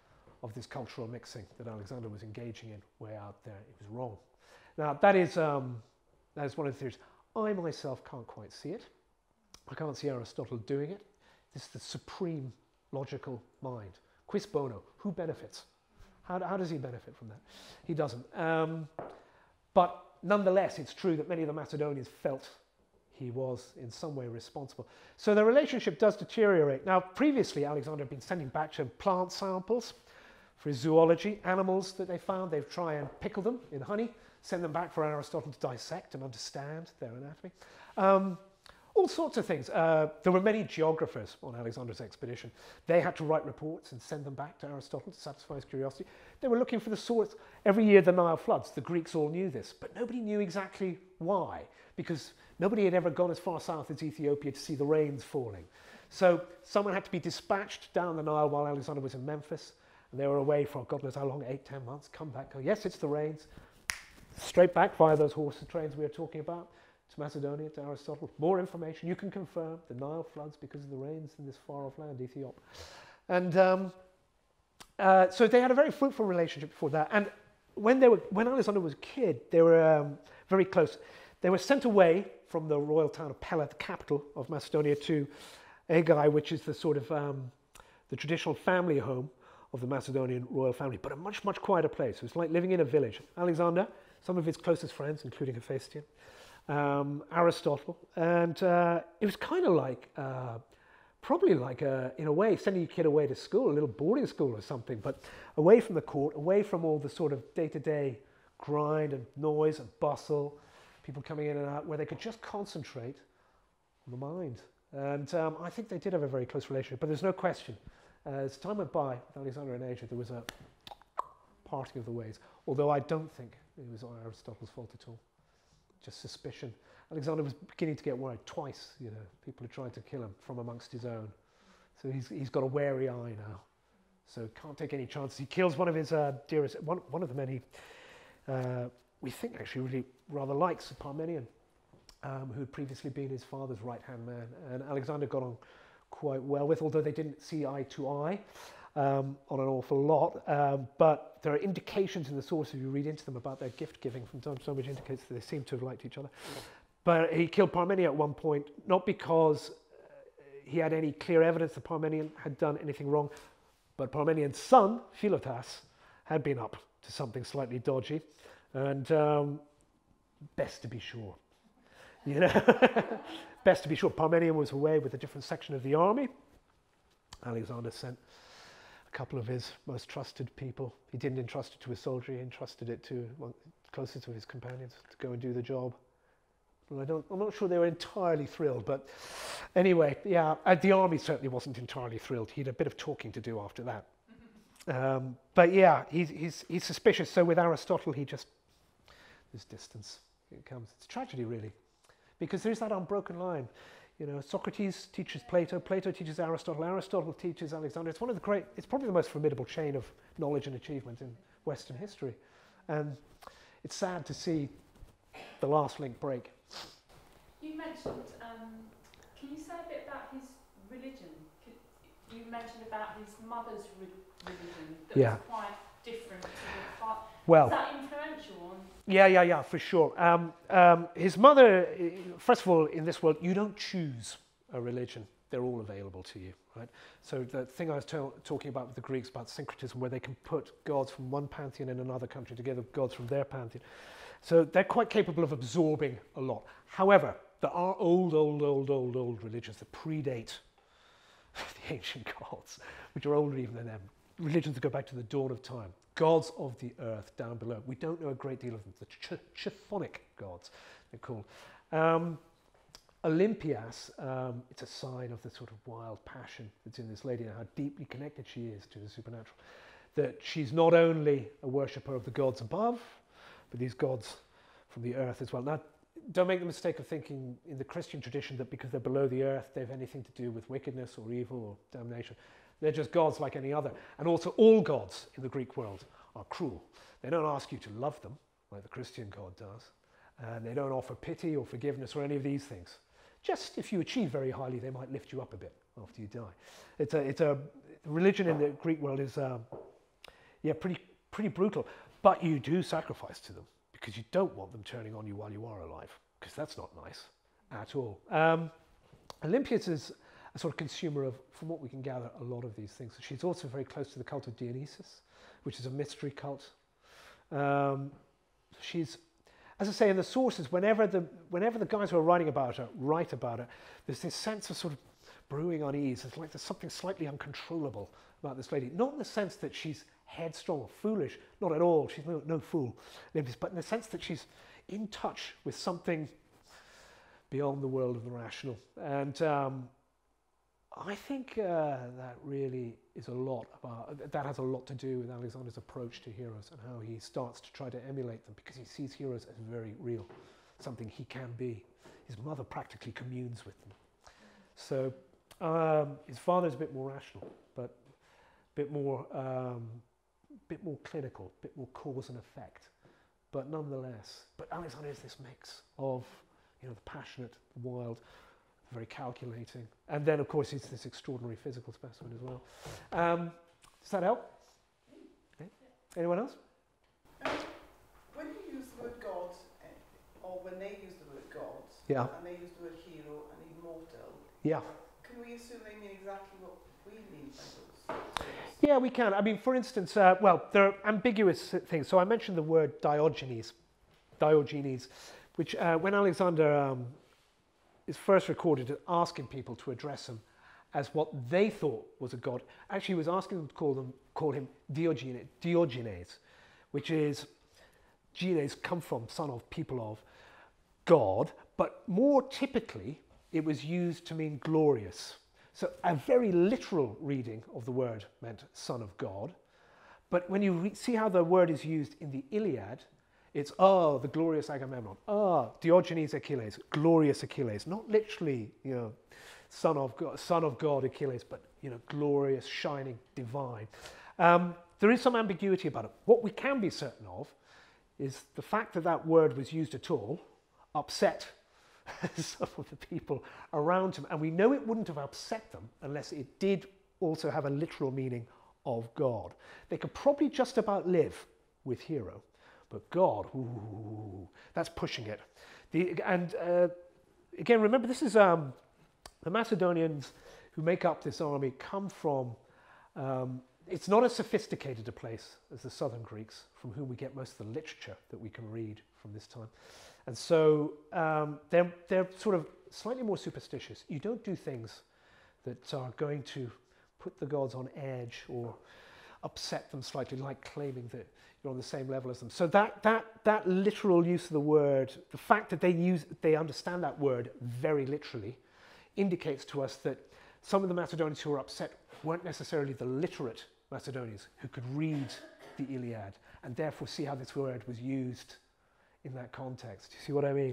of this cultural mixing that Alexander was engaging in way out there. It was wrong. Now, that is, um, that is one of the theories. I myself can't quite see it. I can't see Aristotle doing it. This is the supreme logical mind. Quis bono? Who benefits? How, how does he benefit from that? He doesn't. Um, but nonetheless, it's true that many of the Macedonians felt he was in some way responsible. So the relationship does deteriorate. Now, previously, Alexander had been sending back to him plant samples for his zoology, animals that they found. They'd try and pickle them in honey, send them back for Aristotle to dissect and understand their anatomy. Um, all sorts of things. Uh, there were many geographers on Alexander's expedition. They had to write reports and send them back to Aristotle to satisfy his curiosity. They were looking for the source. Every year the Nile floods, the Greeks all knew this, but nobody knew exactly why, because nobody had ever gone as far south as Ethiopia to see the rains falling. So someone had to be dispatched down the Nile while Alexander was in Memphis, and they were away for God knows how long, eight, ten months, come back, go, yes, it's the rains, straight back via those horse trains we were talking about, to Macedonia, to Aristotle. More information, you can confirm the Nile floods because of the rains in this far-off land, Ethiopia. And um, uh, so they had a very fruitful relationship before that. And when, they were, when Alexander was a kid, they were um, very close. They were sent away from the royal town of Pella, the capital of Macedonia, to Aigai, which is the sort of um, the traditional family home of the Macedonian royal family, but a much, much quieter place. It was like living in a village. Alexander, some of his closest friends, including Hephaestion, um, Aristotle, and uh, it was kind of like, uh, probably like, a, in a way, sending your kid away to school, a little boarding school or something, but away from the court, away from all the sort of day-to-day grind and noise and bustle, people coming in and out, where they could just concentrate on the mind. And um, I think they did have a very close relationship, but there's no question. Uh, as time went by with Alexander in Asia, there was a parting of the ways, although I don't think it was Aristotle's fault at all. Just suspicion. Alexander was beginning to get worried twice, you know, people had tried to kill him from amongst his own. So he's, he's got a wary eye now. So can't take any chances. He kills one of his uh, dearest, one, one of the many, uh, we think actually really rather likes, Parmenion, um, who had previously been his father's right-hand man. And Alexander got on quite well with, although they didn't see eye to eye um, on an awful lot. Um, but there are indications in the sources, if you read into them, about their gift giving from time to time, which indicates that they seem to have liked each other. Yeah. But he killed Parmenion at one point, not because he had any clear evidence that Parmenion had done anything wrong, but Parmenion's son, Philotas, had been up to something slightly dodgy, and um, best to be sure. You know, best to be sure. Parmenion was away with a different section of the army. Alexander sent a couple of his most trusted people. He didn't entrust it to a soldier, he entrusted it to one closest of his companions to go and do the job. And I don't, I'm not sure they were entirely thrilled, but anyway, yeah, uh, the army certainly wasn't entirely thrilled. He had a bit of talking to do after that. Um, but yeah, he's, he's, he's suspicious. So with Aristotle, he just, there's distance. It comes. It's a tragedy, really, because there's that unbroken line. You know, Socrates teaches Plato, Plato teaches Aristotle, Aristotle teaches Alexander. It's one of the great, it's probably the most formidable chain of knowledge and achievement in Western history. And it's sad to see the last link break. You mentioned, um, can you say a bit about his religion? Could, you mentioned about his mother's re religion that yeah. was quite different to the father. Well, is that influential on? Yeah, yeah, yeah, for sure. Um, um, his mother, first of all, in this world, you don't choose a religion. They're all available to you. right? So the thing I was tell, talking about with the Greeks about syncretism, where they can put gods from one pantheon in another country together with gods from their pantheon. So they're quite capable of absorbing a lot. However, there are old, old, old, old, old religions that predate the ancient gods, which are older even than them. Religions that go back to the dawn of time. Gods of the earth down below. We don't know a great deal of them. The ch chthonic gods, they're called. Um, Olympias, um, it's a sign of the sort of wild passion that's in this lady and how deeply connected she is to the supernatural. That she's not only a worshipper of the gods above, but these gods from the earth as well. Now, don't make the mistake of thinking in the Christian tradition that because they're below the earth, they have anything to do with wickedness or evil or damnation. They're just gods like any other. And also all gods in the Greek world are cruel. They don't ask you to love them, like the Christian God does. And they don't offer pity or forgiveness or any of these things. Just if you achieve very highly, they might lift you up a bit after you die. It's a, it's a religion in the Greek world is, um, yeah, pretty, pretty brutal. But you do sacrifice to them because you don't want them turning on you while you are alive, because that's not nice at all. Um, Olympias is a sort of consumer of, from what we can gather, a lot of these things. She's also very close to the cult of Dionysus, which is a mystery cult. Um, she's, as I say, in the sources, whenever the, whenever the guys who are writing about her write about her, there's this sense of sort of brewing unease. It's like there's something slightly uncontrollable about this lady. Not in the sense that she's headstrong or foolish, not at all. She's no, no fool. But in the sense that she's in touch with something beyond the world of the rational. And um, I think uh, that really is a lot about, that has a lot to do with Alexander's approach to heroes and how he starts to try to emulate them because he sees heroes as very real, something he can be. His mother practically communes with them. So um, his father's a bit more rational, but a bit more, um, bit more clinical, a bit more cause and effect. But nonetheless, but Alexander is this mix of, you know, the passionate, the wild, very calculating. And then, of course, he's this extraordinary physical specimen as well. Um, does that help? Okay. Anyone else? Um, when you use the word God, uh, or when they use the word God, Yeah. and they use the word hero and immortal, Yeah. can we assume they mean exactly what we mean by those terms? Yeah, we can. I mean, for instance, uh, well, there are ambiguous things. So I mentioned the word Diogenes, Diogenes, which uh, when Alexander um, is first recorded asking people to address him as what they thought was a god, actually he was asking them to call them call him Diogenes, Diogenes, which is genes come from, son of, people of, God, but more typically it was used to mean glorious. So a very literal reading of the word meant son of God, but when you re see how the word is used in the Iliad, it's, oh, the glorious Agamemnon, ah, Diogenes Achilles, glorious Achilles, not literally, you know, son of God, son of God Achilles, but, you know, glorious, shining, divine. Um, there is some ambiguity about it. What we can be certain of is the fact that that word was used at all upset some of the people around him. And we know it wouldn't have upset them unless it did also have a literal meaning of God. They could probably just about live with hero. But God, ooh, that's pushing it. The, and uh, again, remember, this is um, the Macedonians who make up this army come from, um, it's not as sophisticated a place as the southern Greeks, from whom we get most of the literature that we can read from this time. And so um, they're, they're sort of slightly more superstitious. You don't do things that are going to put the gods on edge or upset them slightly, like claiming that you're on the same level as them. So that, that, that literal use of the word, the fact that they, use, they understand that word very literally, indicates to us that some of the Macedonians who were upset weren't necessarily the literate Macedonians who could read the Iliad and therefore see how this word was used in that context. You see what I mean?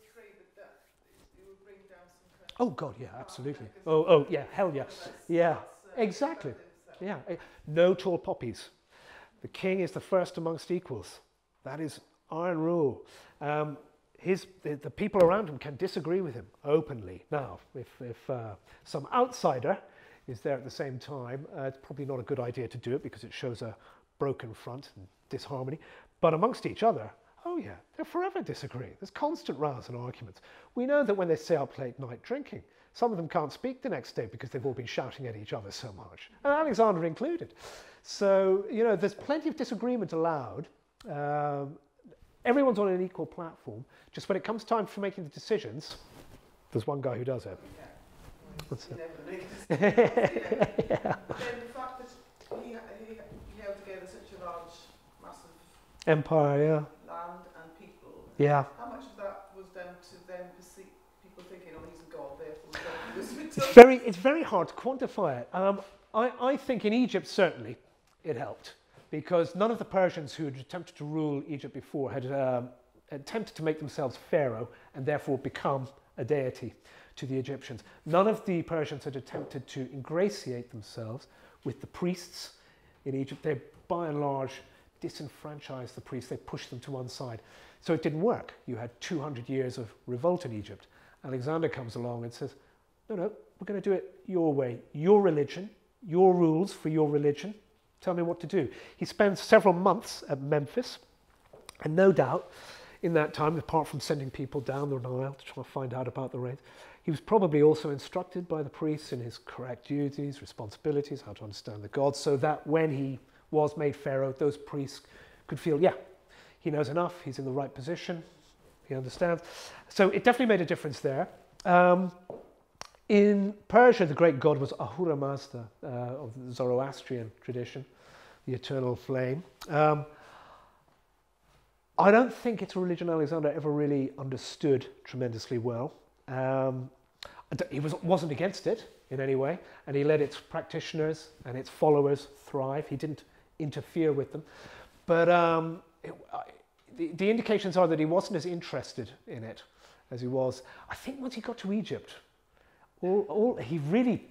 Oh God, yeah, absolutely. Oh, oh, yeah, hell yeah, yeah, exactly. Yeah, no tall poppies. The king is the first amongst equals. That is iron rule. Um, his, the, the people around him can disagree with him openly. Now, if, if uh, some outsider is there at the same time, uh, it's probably not a good idea to do it because it shows a broken front and disharmony. But amongst each other, oh yeah, they're forever disagreeing. There's constant rows and arguments. We know that when they stay up late night drinking, Some of them can't speak the next day because they've all been shouting at each other so much, and Alexander included. So, you know, there's plenty of disagreement allowed. Um, everyone's on an equal platform. Just when it comes time for making the decisions, there's one guy who does it. Yeah. That's You it. never make a decision. Yeah. Yeah. But then the fact that he, he, he held together such a large, massive Empire, yeah. land and people, Yeah. how much of that was down to them perceive, people thinking, oh, he's a god, therefore we don't do this with It's him? very, it's very hard to quantify it. Um, I, I think in Egypt, certainly, it helped. Because none of the Persians who had attempted to rule Egypt before had um, attempted to make themselves pharaoh and therefore become a deity to the Egyptians. None of the Persians had attempted to ingratiate themselves with the priests in Egypt. They, by and large, disenfranchised the priests. They pushed them to one side. So it didn't work. You had two hundred years of revolt in Egypt. Alexander comes along and says, no, no, we're going to do it your way, your religion, your rules for your religion. Tell me what to do. He spends several months at Memphis, and no doubt in that time, apart from sending people down the Nile to try to find out about the raids, he was probably also instructed by the priests in his correct duties, responsibilities, how to understand the gods, so that when he was made pharaoh, those priests could feel, yeah, he knows enough, he's in the right position, he understands. So it definitely made a difference there. Um, in Persia, the great god was Ahura Mazda uh, of the Zoroastrian tradition, the eternal flame. Um, I don't think it's a religion Alexander ever really understood tremendously well. Um, he was, wasn't against it in any way, and he let its practitioners and its followers thrive. He didn't interfere with them. But um, it, I, the, the indications are that he wasn't as interested in it as he was. I think once he got to Egypt, all, all, he really,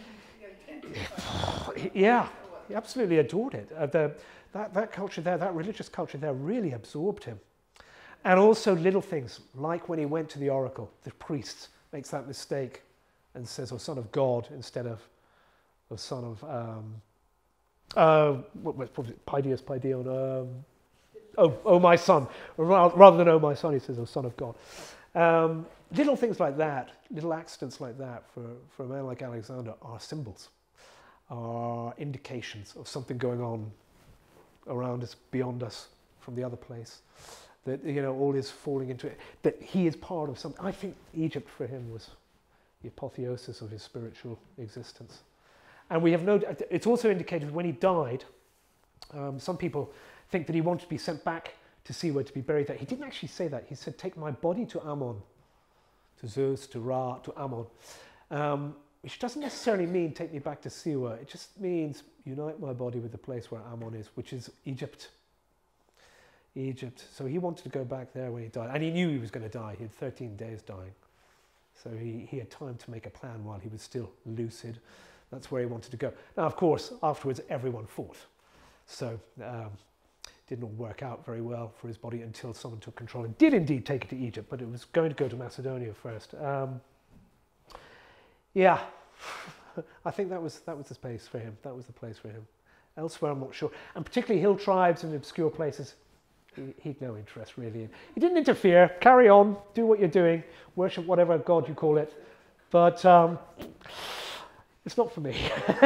yeah, he absolutely adored it. Uh, the, that, that culture there, that religious culture there really absorbed him. And also little things, like when he went to the oracle, the priest makes that mistake and says, oh, son of God, instead of, oh, son of, um, uh, what was it, Pideus, Pideon, um, oh, oh, my son. Rather than, oh, my son, he says, oh, son of God. Um, little things like that, little accidents like that for, for a man like Alexander are symbols, are indications of something going on around us, beyond us, from the other place. That, you know, all is falling into it, that he is part of something. I think Egypt for him was the apotheosis of his spiritual existence. And we have no, it's also indicated when he died, um, some people think that he wanted to be sent back to see where to be buried there. He didn't actually say that. He said, take my body to Ammon, to Zeus, to Ra, to Ammon. Um, which doesn't necessarily mean take me back to Siwa. It just means unite my body with the place where Ammon is, which is Egypt. Egypt. So he wanted to go back there when he died. And he knew he was going to die. He had thirteen days dying. So he, he had time to make a plan while he was still lucid. That's where he wanted to go. Now, of course, afterwards, everyone fought. So um, didn't all work out very well for his body until someone took control and did indeed take it to Egypt, but it was going to go to Macedonia first. Um, yeah, I think that was, that was the space for him. That was the place for him. Elsewhere, I'm not sure. And particularly hill tribes and obscure places, he, he'd no interest really in. He didn't interfere. Carry on, do what you're doing, worship whatever god you call it. But um, it's not for me.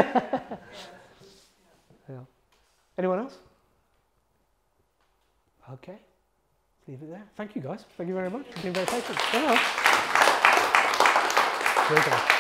Yeah. Anyone else? Okay, leave it there. Thank you guys. Thank you very much for being very patient. Yeah. Very good.